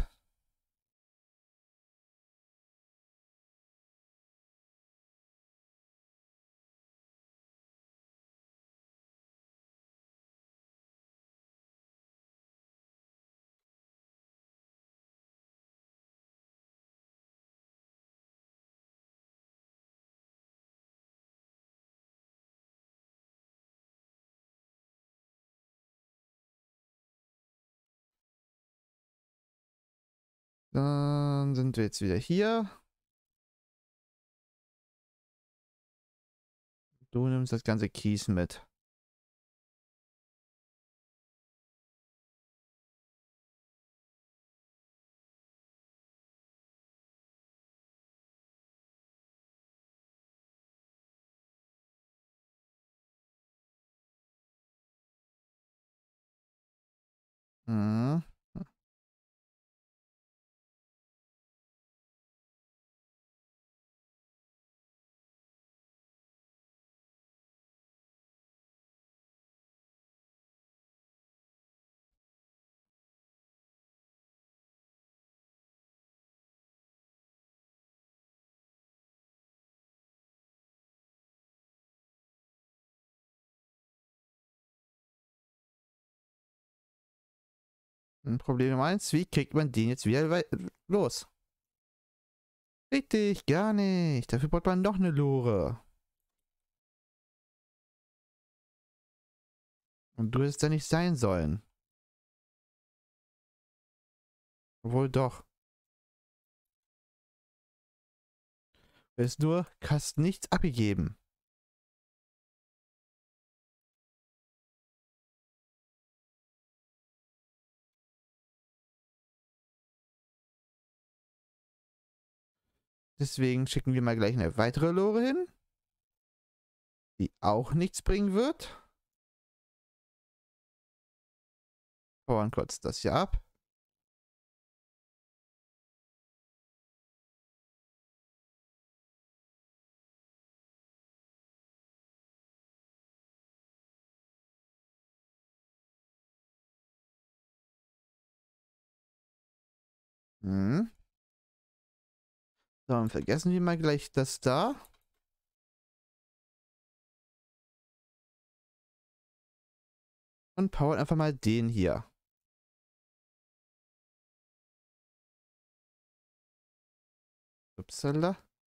Dann sind wir jetzt wieder hier. Du nimmst das ganze Kies mit. Mhm. Problem Nummer 1, wie kriegt man den jetzt wieder los? Richtig, gar nicht. Dafür braucht man noch eine Lore. Und du hättest da nicht sein sollen. Wohl doch. Du hättest nur, hast nichts abgegeben. Deswegen schicken wir mal gleich eine weitere Lore hin, die auch nichts bringen wird. Powern kurz das hier ab. Hm. So, und vergessen wir mal gleich das da. Und powern einfach mal den hier. Upsala.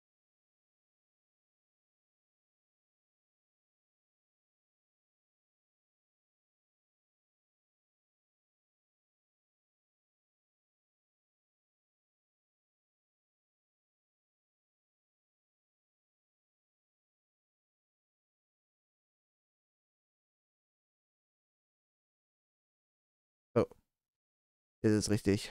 Oh, das ist richtig.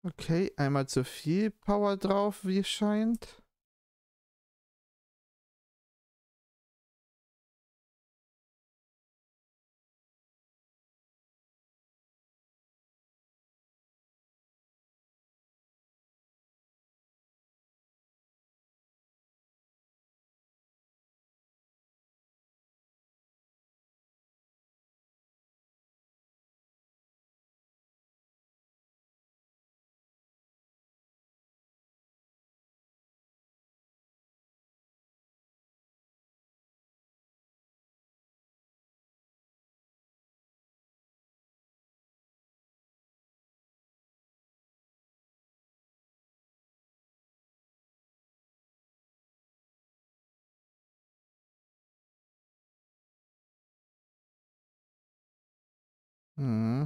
Okay, einmal zu viel Power drauf, wie es scheint. Hm.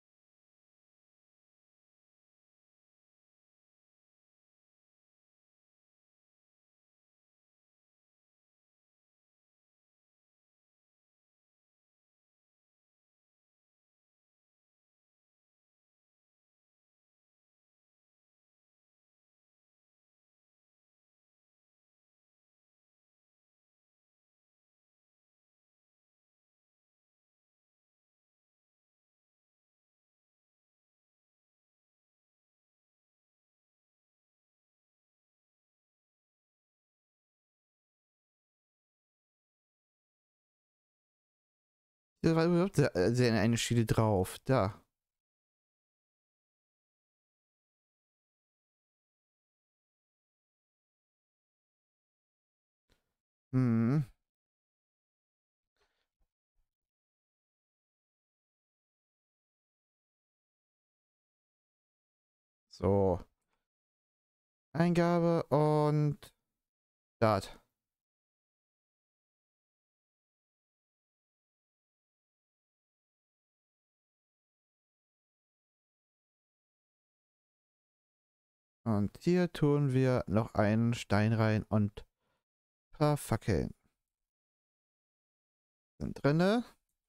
Da war überhaupt eine Schiene drauf. Da. Hm. So. Eingabe und Start. Und hier tun wir noch einen Stein rein und ein paar Fackeln sind drinne.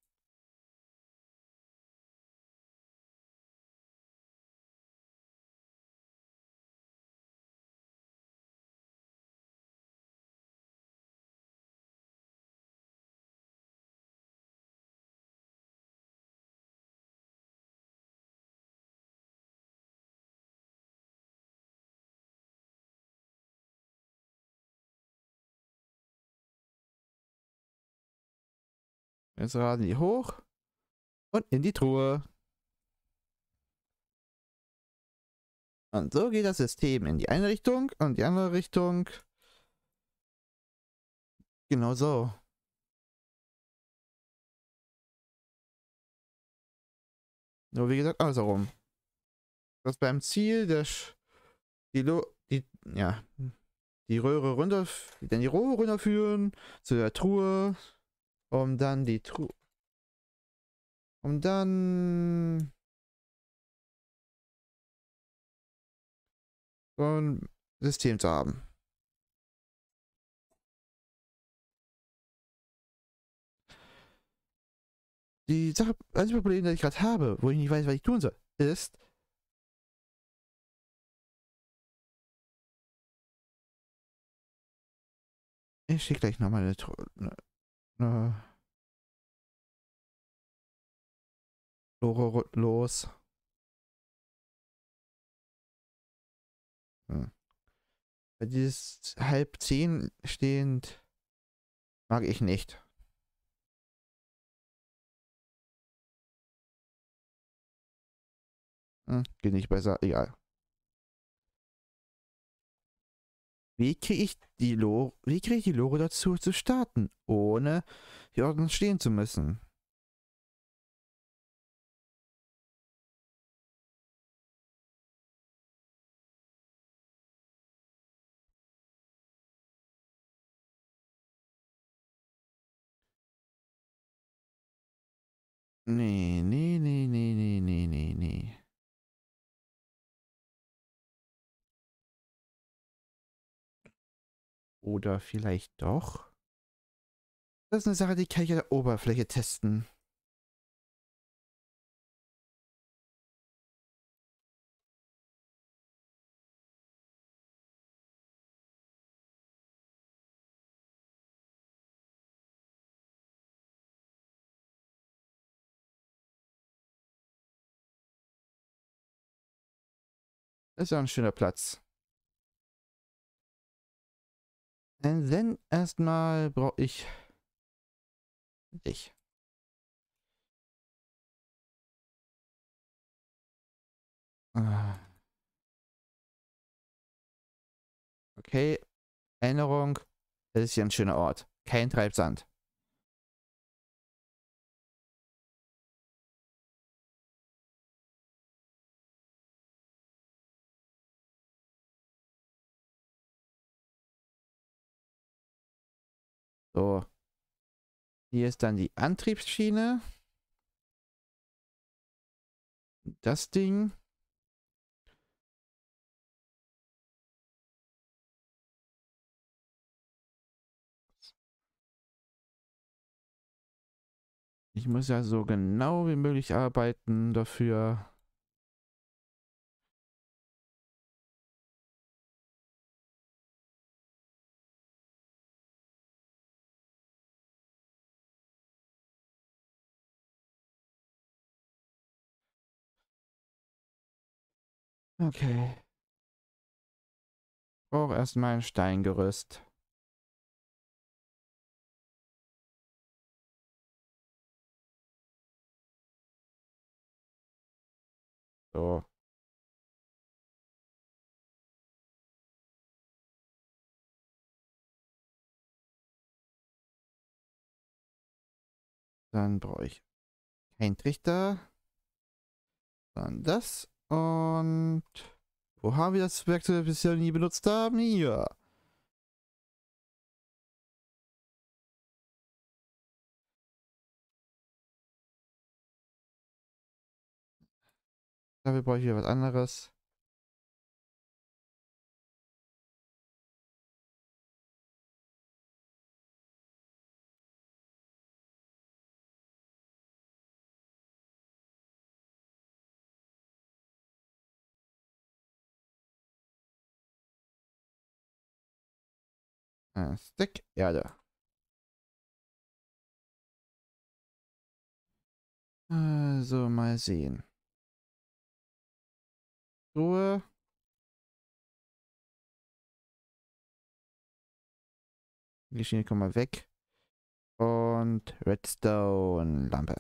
Jetzt raden die hoch und in die Truhe. Und so geht das System in die eine Richtung und die andere Richtung. Genau so. Nur wie gesagt, andersherum. Das beim Ziel die, die, ja, die Röhre runter, dann die Rohre runterführen zu der Truhe, um dann die Truhe, um dann so ein System zu haben. Die Sache, das Problem, das ich gerade habe, wo ich nicht weiß, was ich tun soll, ist, ich schicke gleich nochmal eine Lore los. Hm. Weil dieses halb 10 stehend mag ich nicht. Geht nicht besser, egal. Wie kriege ich die Lore dazu zu starten, ohne hier unten stehen zu müssen? Nee, nee, nee, nee, nee, nee, nee, nee. Oder vielleicht doch? Das ist eine Sache, die kann ich an der Oberfläche testen. Das ist ja ein schöner Platz. Und dann erstmal brauche ich dich. Ah, okay, Erinnerung. Das ist ja ein schöner Ort. Kein Treibsand. So, hier ist dann die Antriebsschiene. Das Ding. Ich muss ja so genau wie möglich arbeiten dafür. Okay. Brauche erstmal ein Steingerüst. So. Dann brauche ich keinen Trichter. Dann das. Und wo haben wir das Werkzeug, das wir bisher nie benutzt haben? Hier. Dafür brauche ich wieder was anderes. Ein Stick Erde. Also mal sehen. Ruhe. Die Schiene kommt mal weg. Und Redstone-Lampe.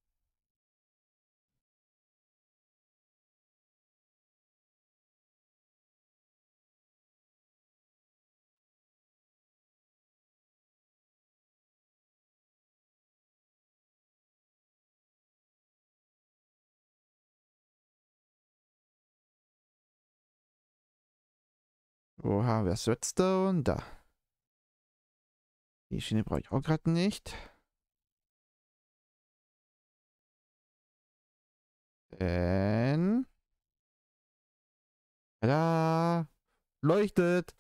Wo haben wir das Redstone? Da. Die Schiene brauche ich auch gerade nicht. Denn... Tada! Leuchtet!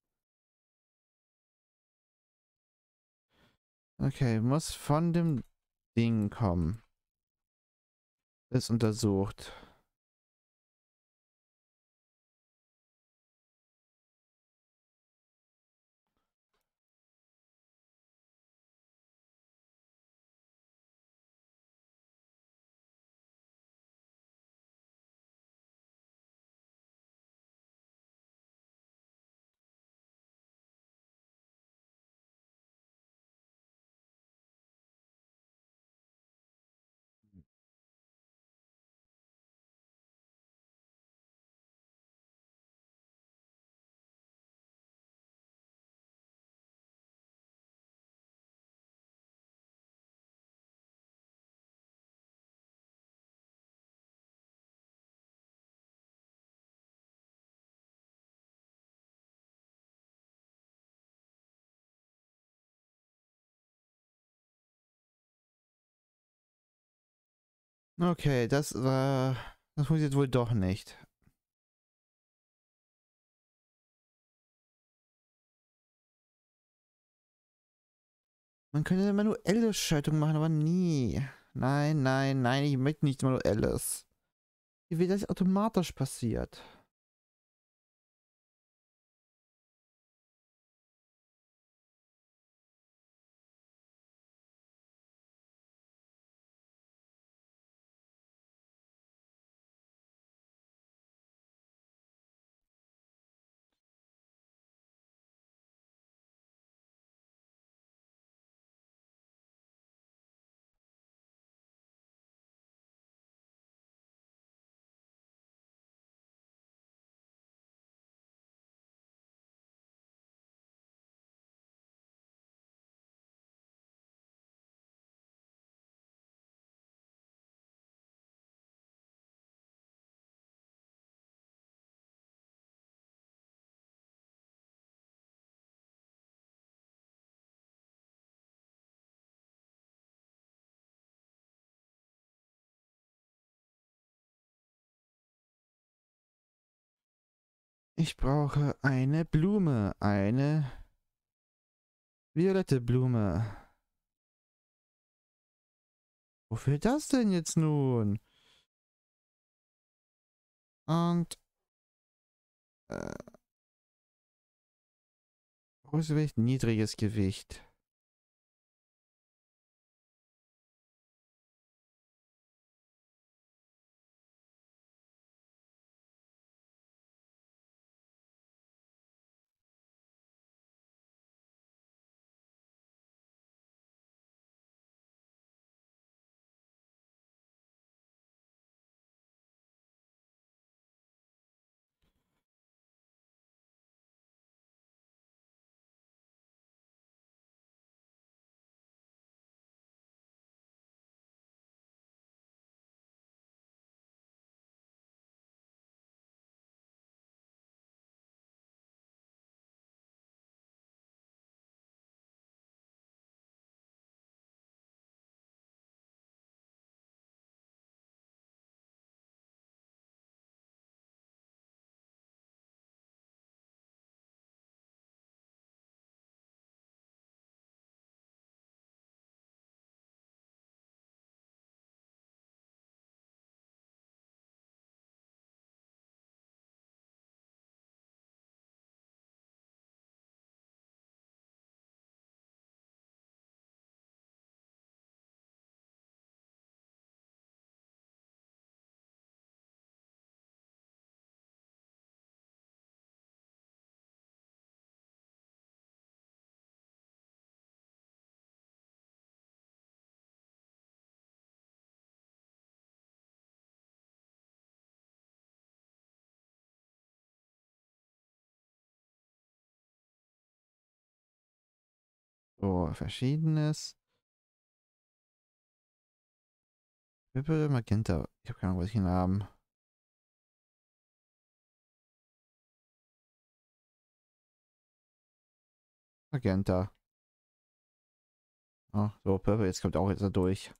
Okay, muss von dem Ding kommen. Ist untersucht. Okay, das war... Das funktioniert wohl doch nicht. Man könnte eine manuelle Schaltung machen, aber nie. Nein, nein, nein, ich möchte nichts Manuelles. Ich will, dass es automatisch passiert. Ich brauche eine Blume. Eine violette Blume. Wofür das denn jetzt nun? Und hohes Gewicht, niedriges Gewicht. So, verschiedenes. Purple, Magenta. Ich habe keine Ahnung, was ich ihn haben. Magenta. Ach, so, Purple, jetzt kommt auch jetzt da durch.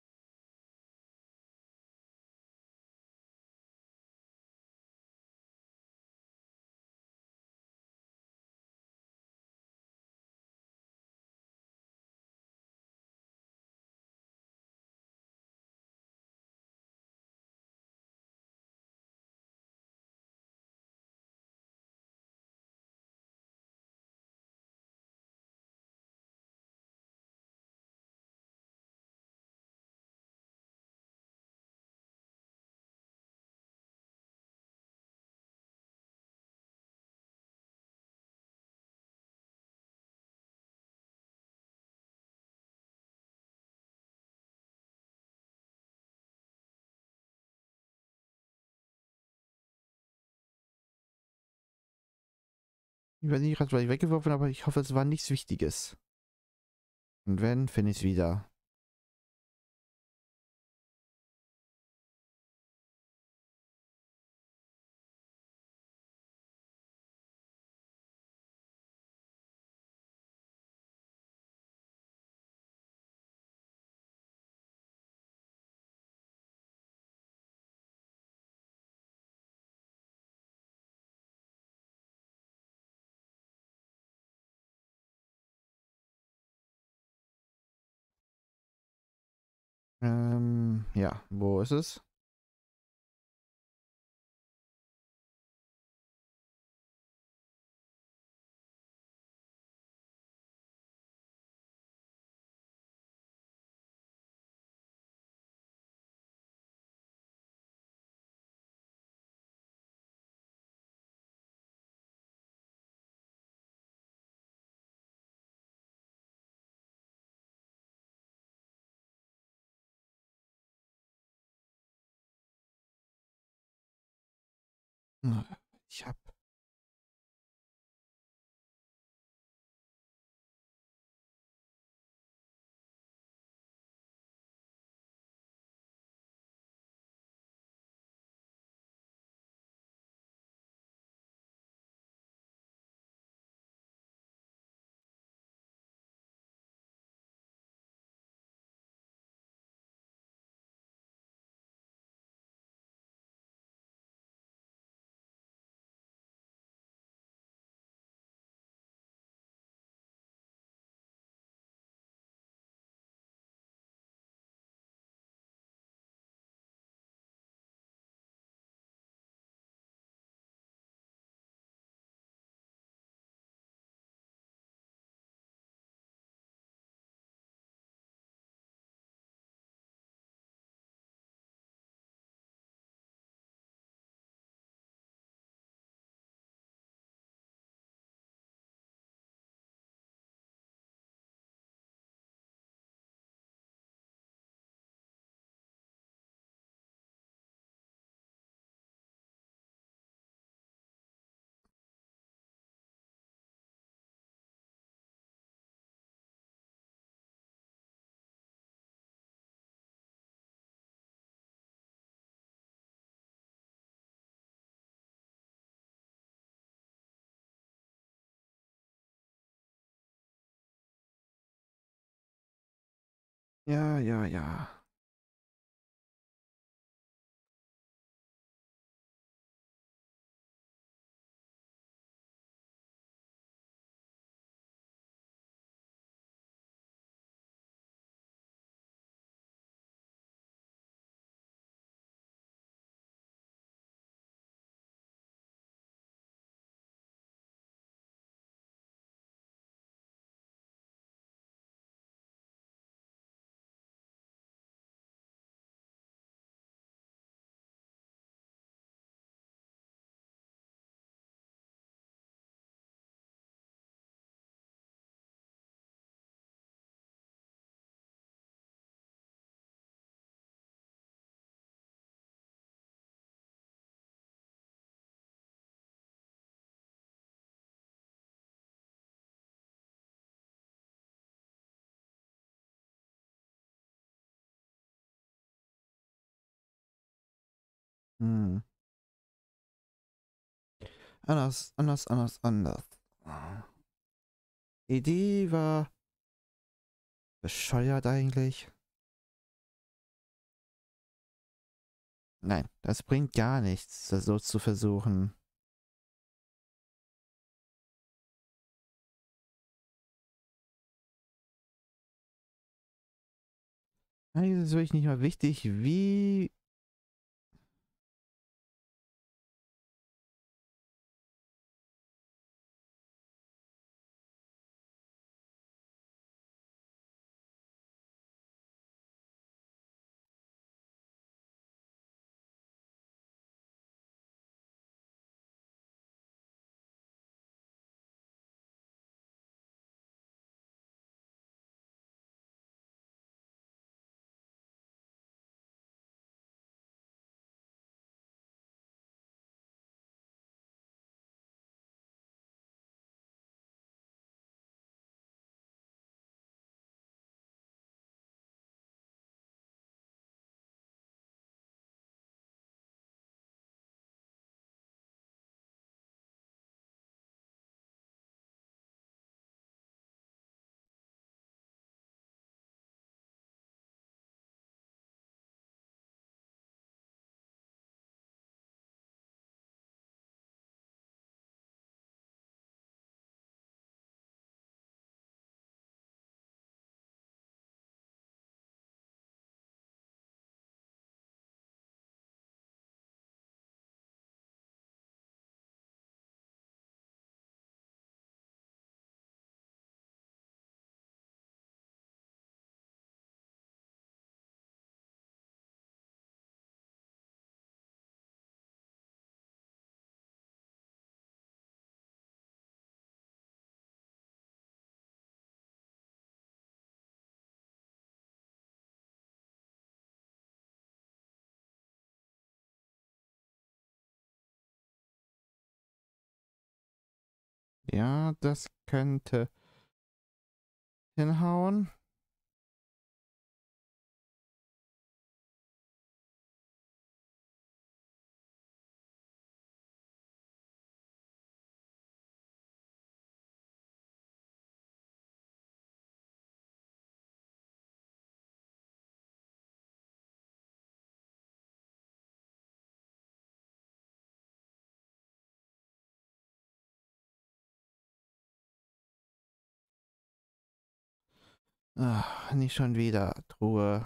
Ich weiß nicht gerade, was ich weggeworfen habe, aber ich hoffe, es war nichts Wichtiges. Und wenn, finde ich es wieder. Ja, wo ist es? Ich hab. Ja, ja, ja. Hm. Anders, anders, anders, anders. Die Idee war bescheuert eigentlich. Nein, das bringt gar nichts, das so zu versuchen. Eigentlich ist es wirklich nicht mal wichtig, wie. Ja, das könnte hinhauen. Ach, nicht schon wieder. Truhe.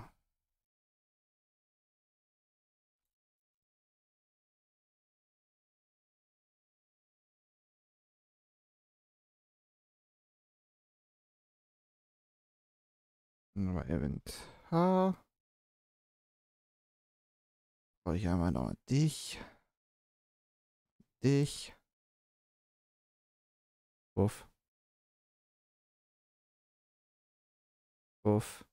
Aber Event. Ha. Brauche ich einmal noch dich. Dich. Uff. Uff.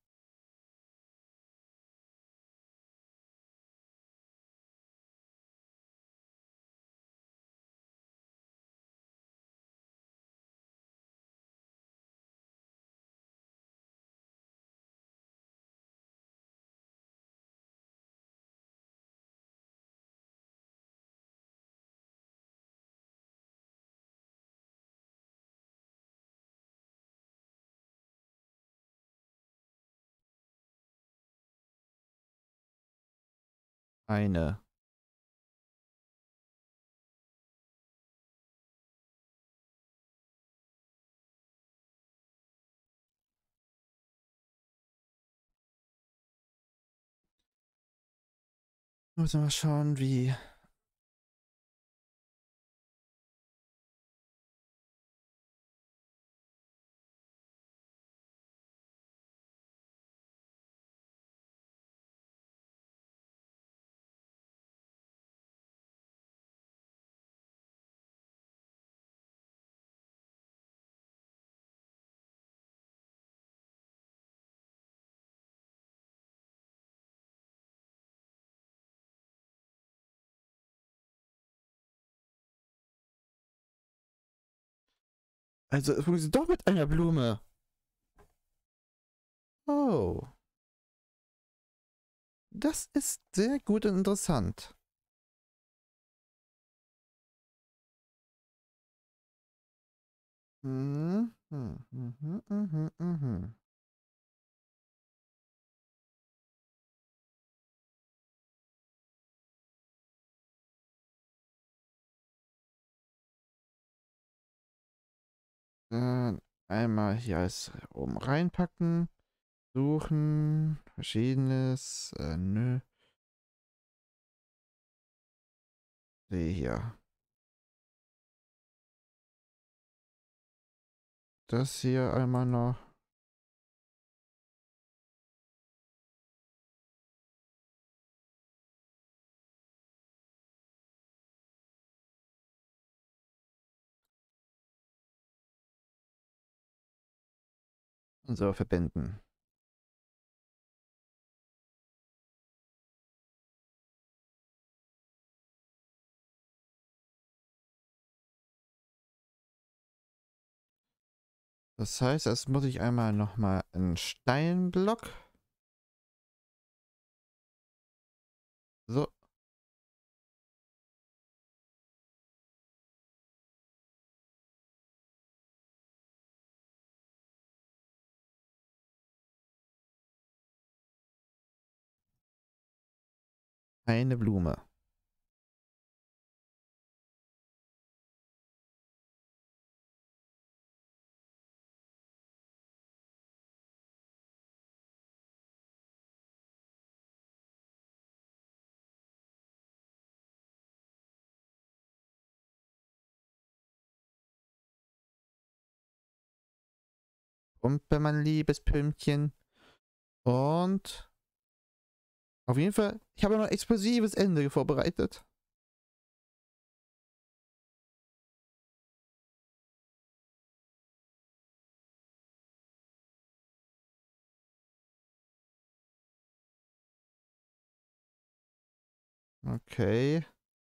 Eine. Müssen wir schauen, wie. Also, es funktioniert doch mit einer Blume. Oh. Das ist sehr gut und interessant. Mhm. Mhm. Mhm. Mhm. Mhm. Einmal hier alles oben reinpacken. Suchen. Verschiedenes. Nö. Sehe hier. Das hier einmal noch. Und so verbinden. Das heißt, jetzt muss ich einmal nochmal einen Steinblock. So. Eine Blume. Pumpe, mein liebes Pümpchen. Und auf jeden Fall, ich habe noch ein explosives Ende vorbereitet. Okay.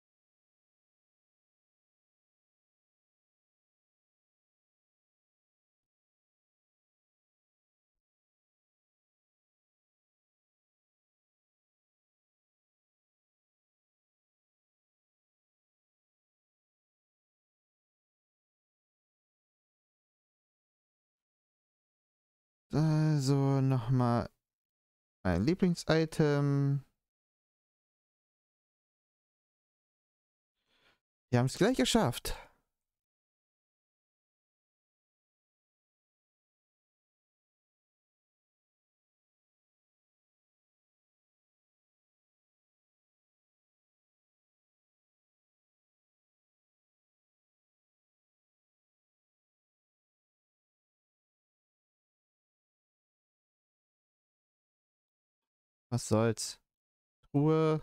Also nochmal ein Lieblingsitem. Wir haben es gleich geschafft. Was soll's? Ruhe.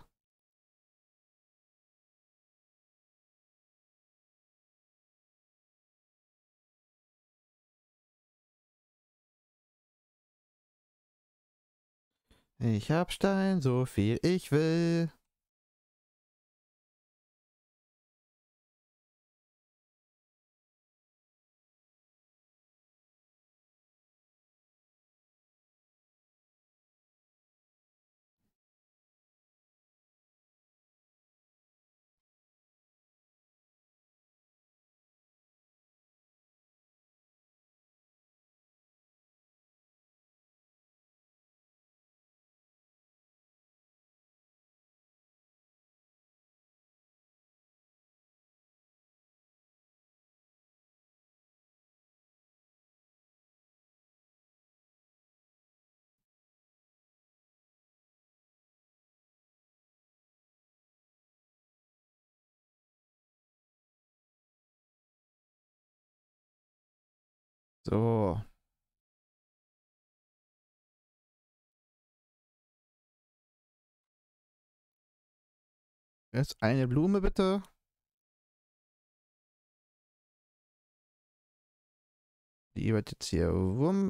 Ich hab Stein, so viel ich will. So. Jetzt eine Blume bitte. Die wird jetzt hier rum.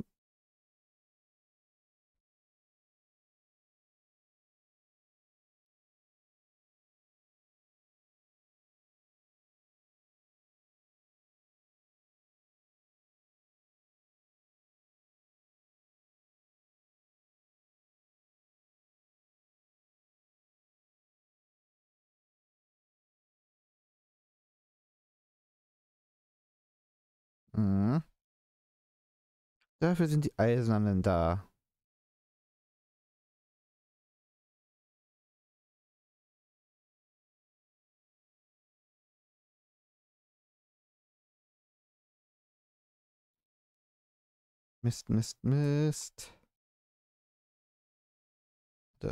Mhm. Dafür sind die Eisernen da. Mist, Mist, Mist. Da.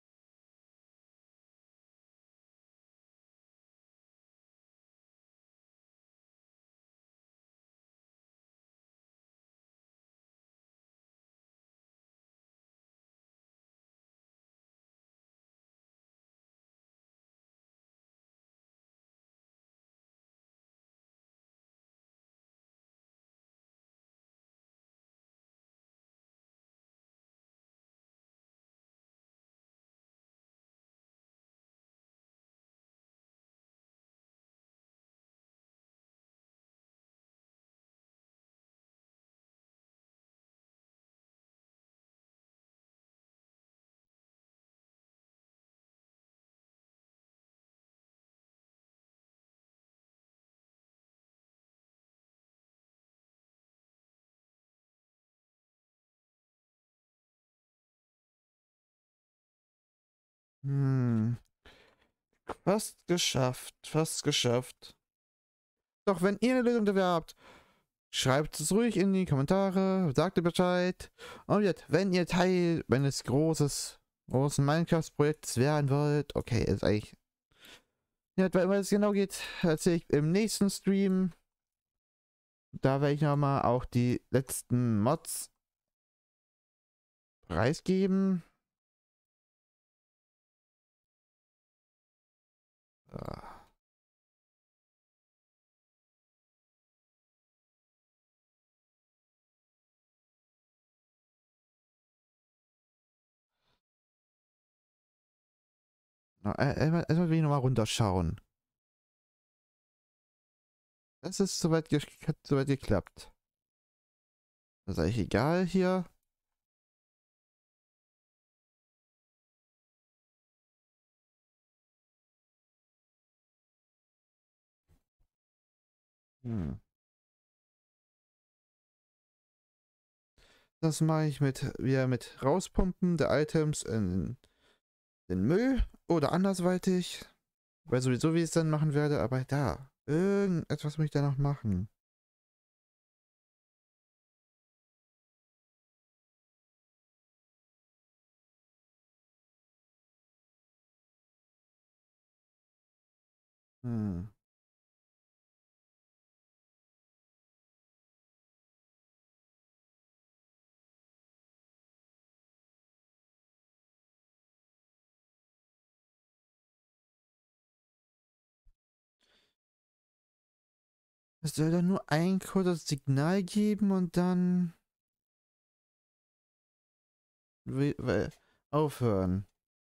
Hm. Fast geschafft. Fast geschafft. Doch wenn ihr eine Lösung dafür habt, schreibt es ruhig in die Kommentare, sagt ihr Bescheid. Und jetzt, wenn ihr Teil meines großen Minecraft-Projekts werden wollt, okay, ist eigentlich. Ja, weil es genau geht, erzähle ich im nächsten Stream. Da werde ich nochmal auch die letzten Mods preisgeben. Ah, erstmal will ich nochmal runterschauen. Das ist hat soweit geklappt. Das ist eigentlich egal hier. Hm. Das mache ich wieder mit Rauspumpen der Items in den Müll oder andersweitig. Weil sowieso, wie ich es dann machen werde, aber da. Irgendetwas muss ich da noch machen. Hm. Es soll dann nur ein kurzes Signal geben und dann aufhören.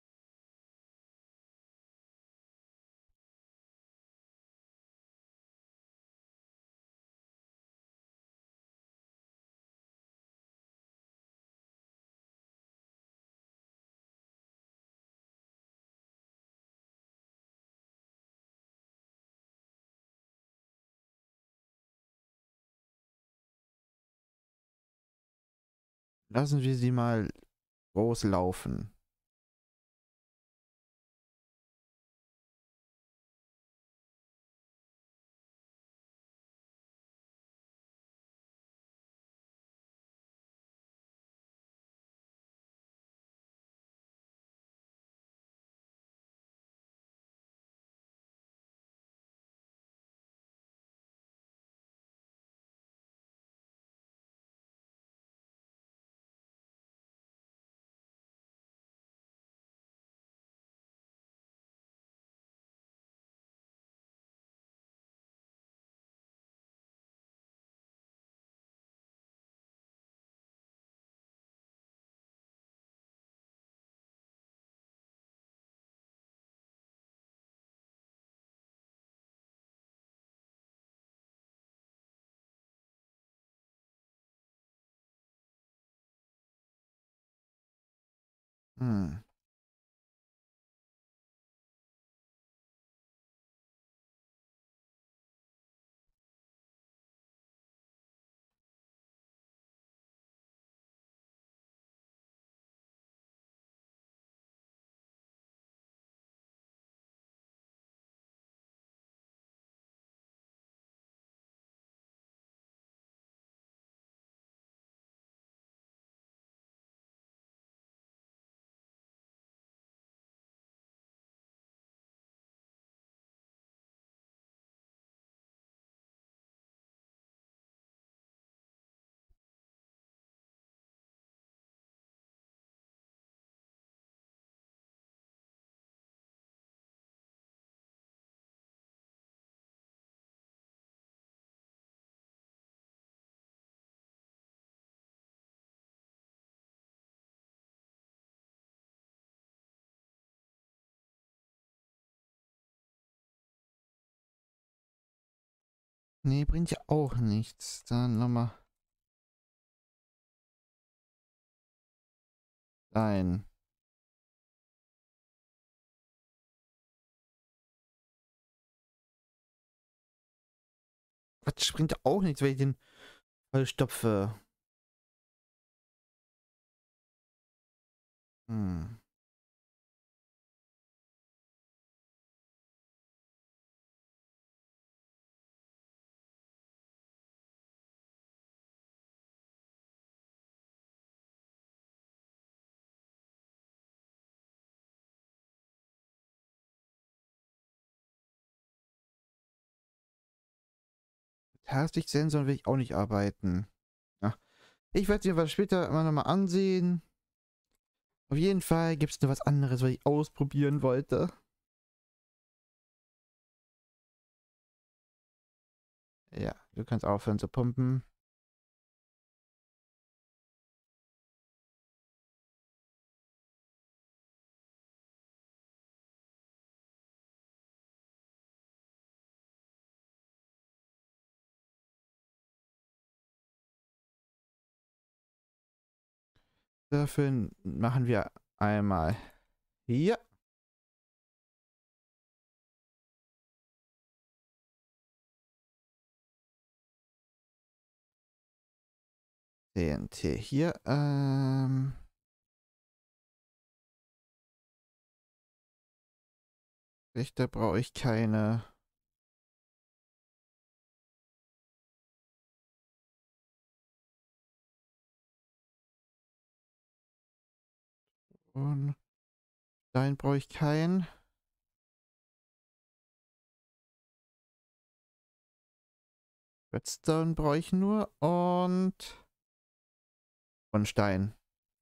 Lassen wir sie mal loslaufen. Hm. Nee, bringt ja auch nichts. Dann nochmal rein. Quatsch, bringt ja auch nichts, wenn ich den vollstopfe. Hm. Mit Herzlichsensoren will ich auch nicht arbeiten. Ja. Ich werde mir was später immer nochmal ansehen. Auf jeden Fall gibt es noch was anderes, was ich ausprobieren wollte. Ja, du kannst aufhören zu pumpen. Dafür machen wir einmal hier. TNT hier. Richter brauche ich keine. Und Stein brauche ich keinen. Redstone brauche ich nur. Und Stein.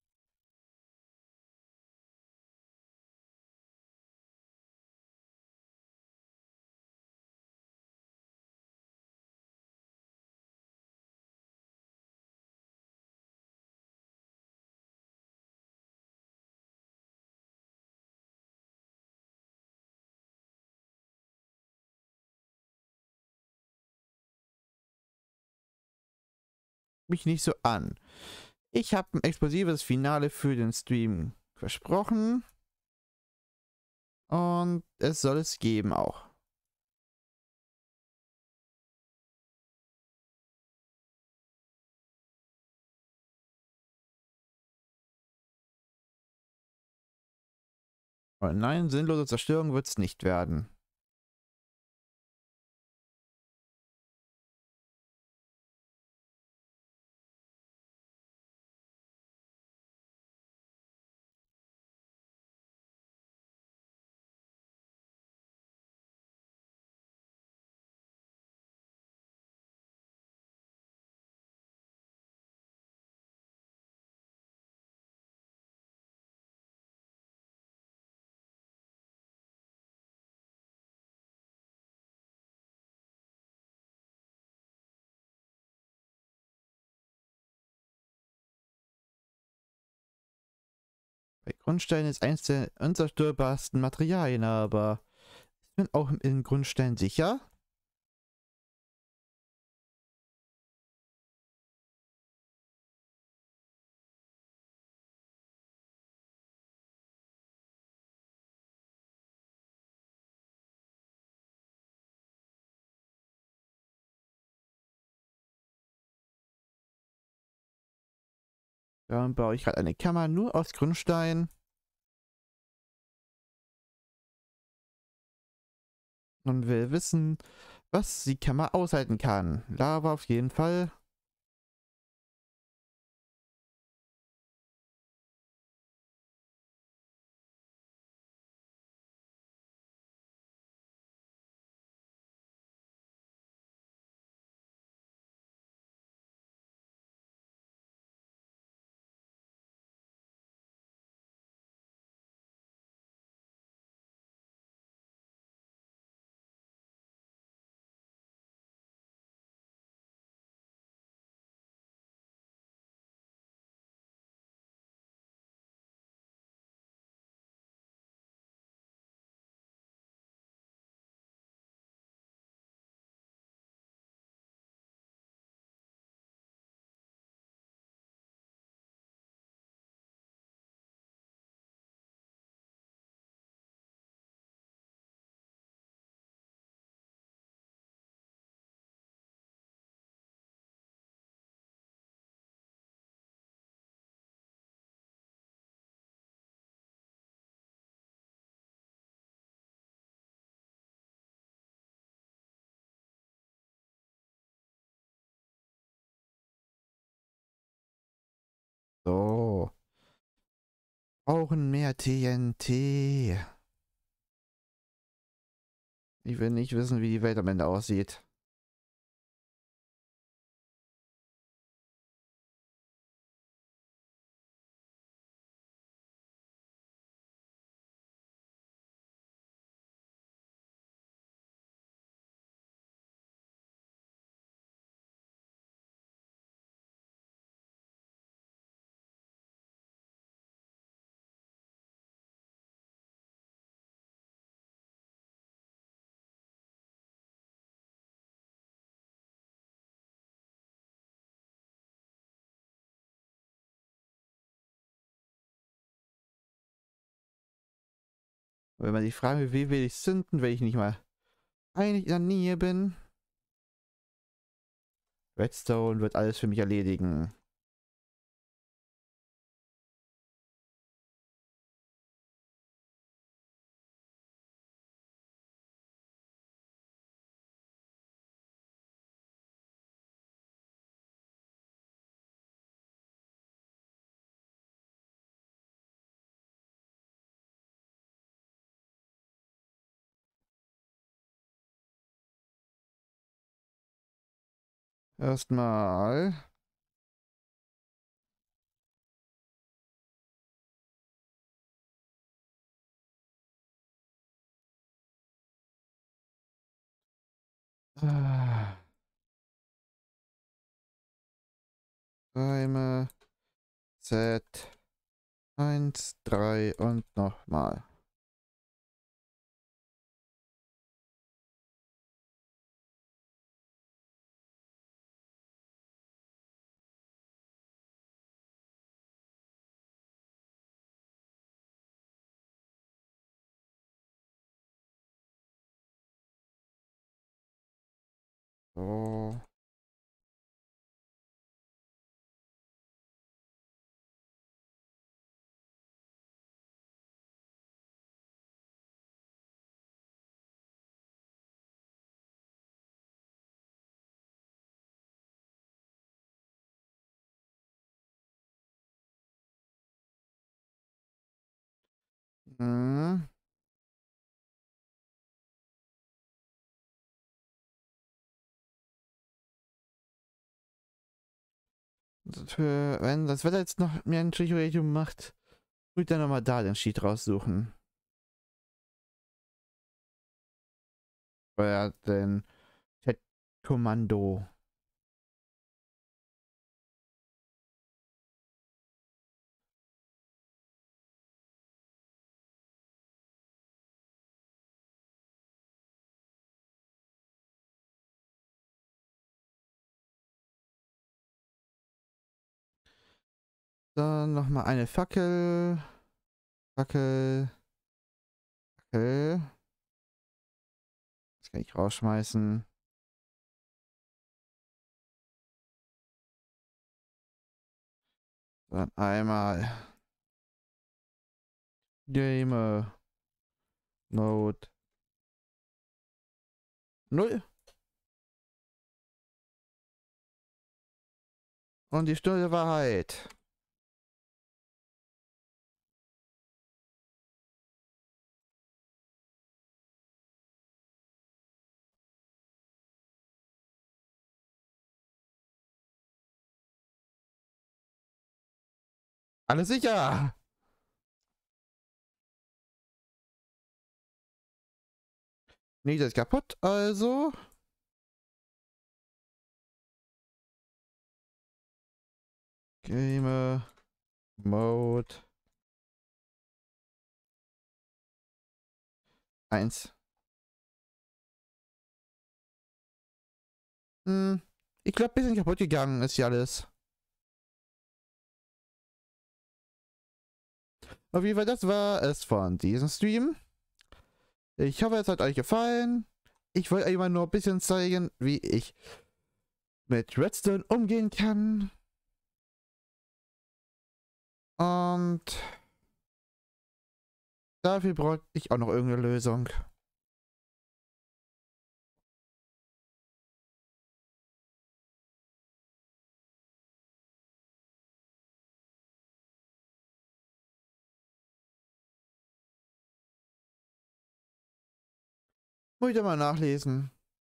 Mich nicht so an. Ich habe ein explosives Finale für den Stream versprochen. Und es soll es geben auch. Aber nein, sinnlose Zerstörung wird es nicht werden. Bei Grundstein ist eins der unzerstörbarsten Materialien, aber ist man auch in Grundstein sicher? Dann baue ich gerade eine Kammer nur aus Grundstein. Und will wissen, was die Kammer aushalten kann. Lava auf jeden Fall. So. Brauchen mehr TNT. Ich will nicht wissen, wie die Welt am Ende aussieht. Wenn man sich fragen, wie will ich zünden, wenn ich nicht mal eigentlich in der Nähe bin. Redstone wird alles für mich erledigen. Erstmal. Räume. Z. 1, 3 und nochmal. So. Hm. Wenn das Wetter jetzt noch mehr ein Trichorium macht, würde ich dann nochmal da den Sheet raussuchen. Oder den Chat-Kommando. Dann nochmal eine Fackel. Fackel. Fackel. Das kann ich rausschmeißen. Dann einmal Game Mode 0 und die Stunde Wahrheit. Alles sicher! Nicht ist kaputt, also. Game Mode 1. Ich glaube, bisschen kaputt gegangen ist ja alles. Auf jeden Fall, das war es von diesem Stream. Ich hoffe, es hat euch gefallen. Ich wollte euch nur ein bisschen zeigen, wie ich mit Redstone umgehen kann. Und dafür brauche ich auch noch irgendeine Lösung. Muss ich mal nachlesen.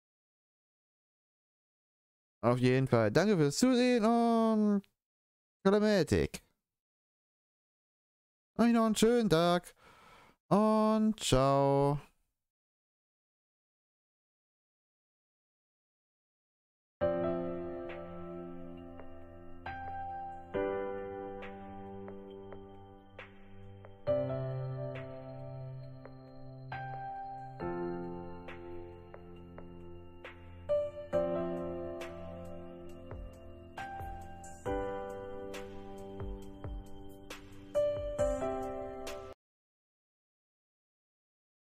Auf jeden Fall. Danke fürs Zusehen und Kalamatic. Euch noch einen schönen Tag und ciao.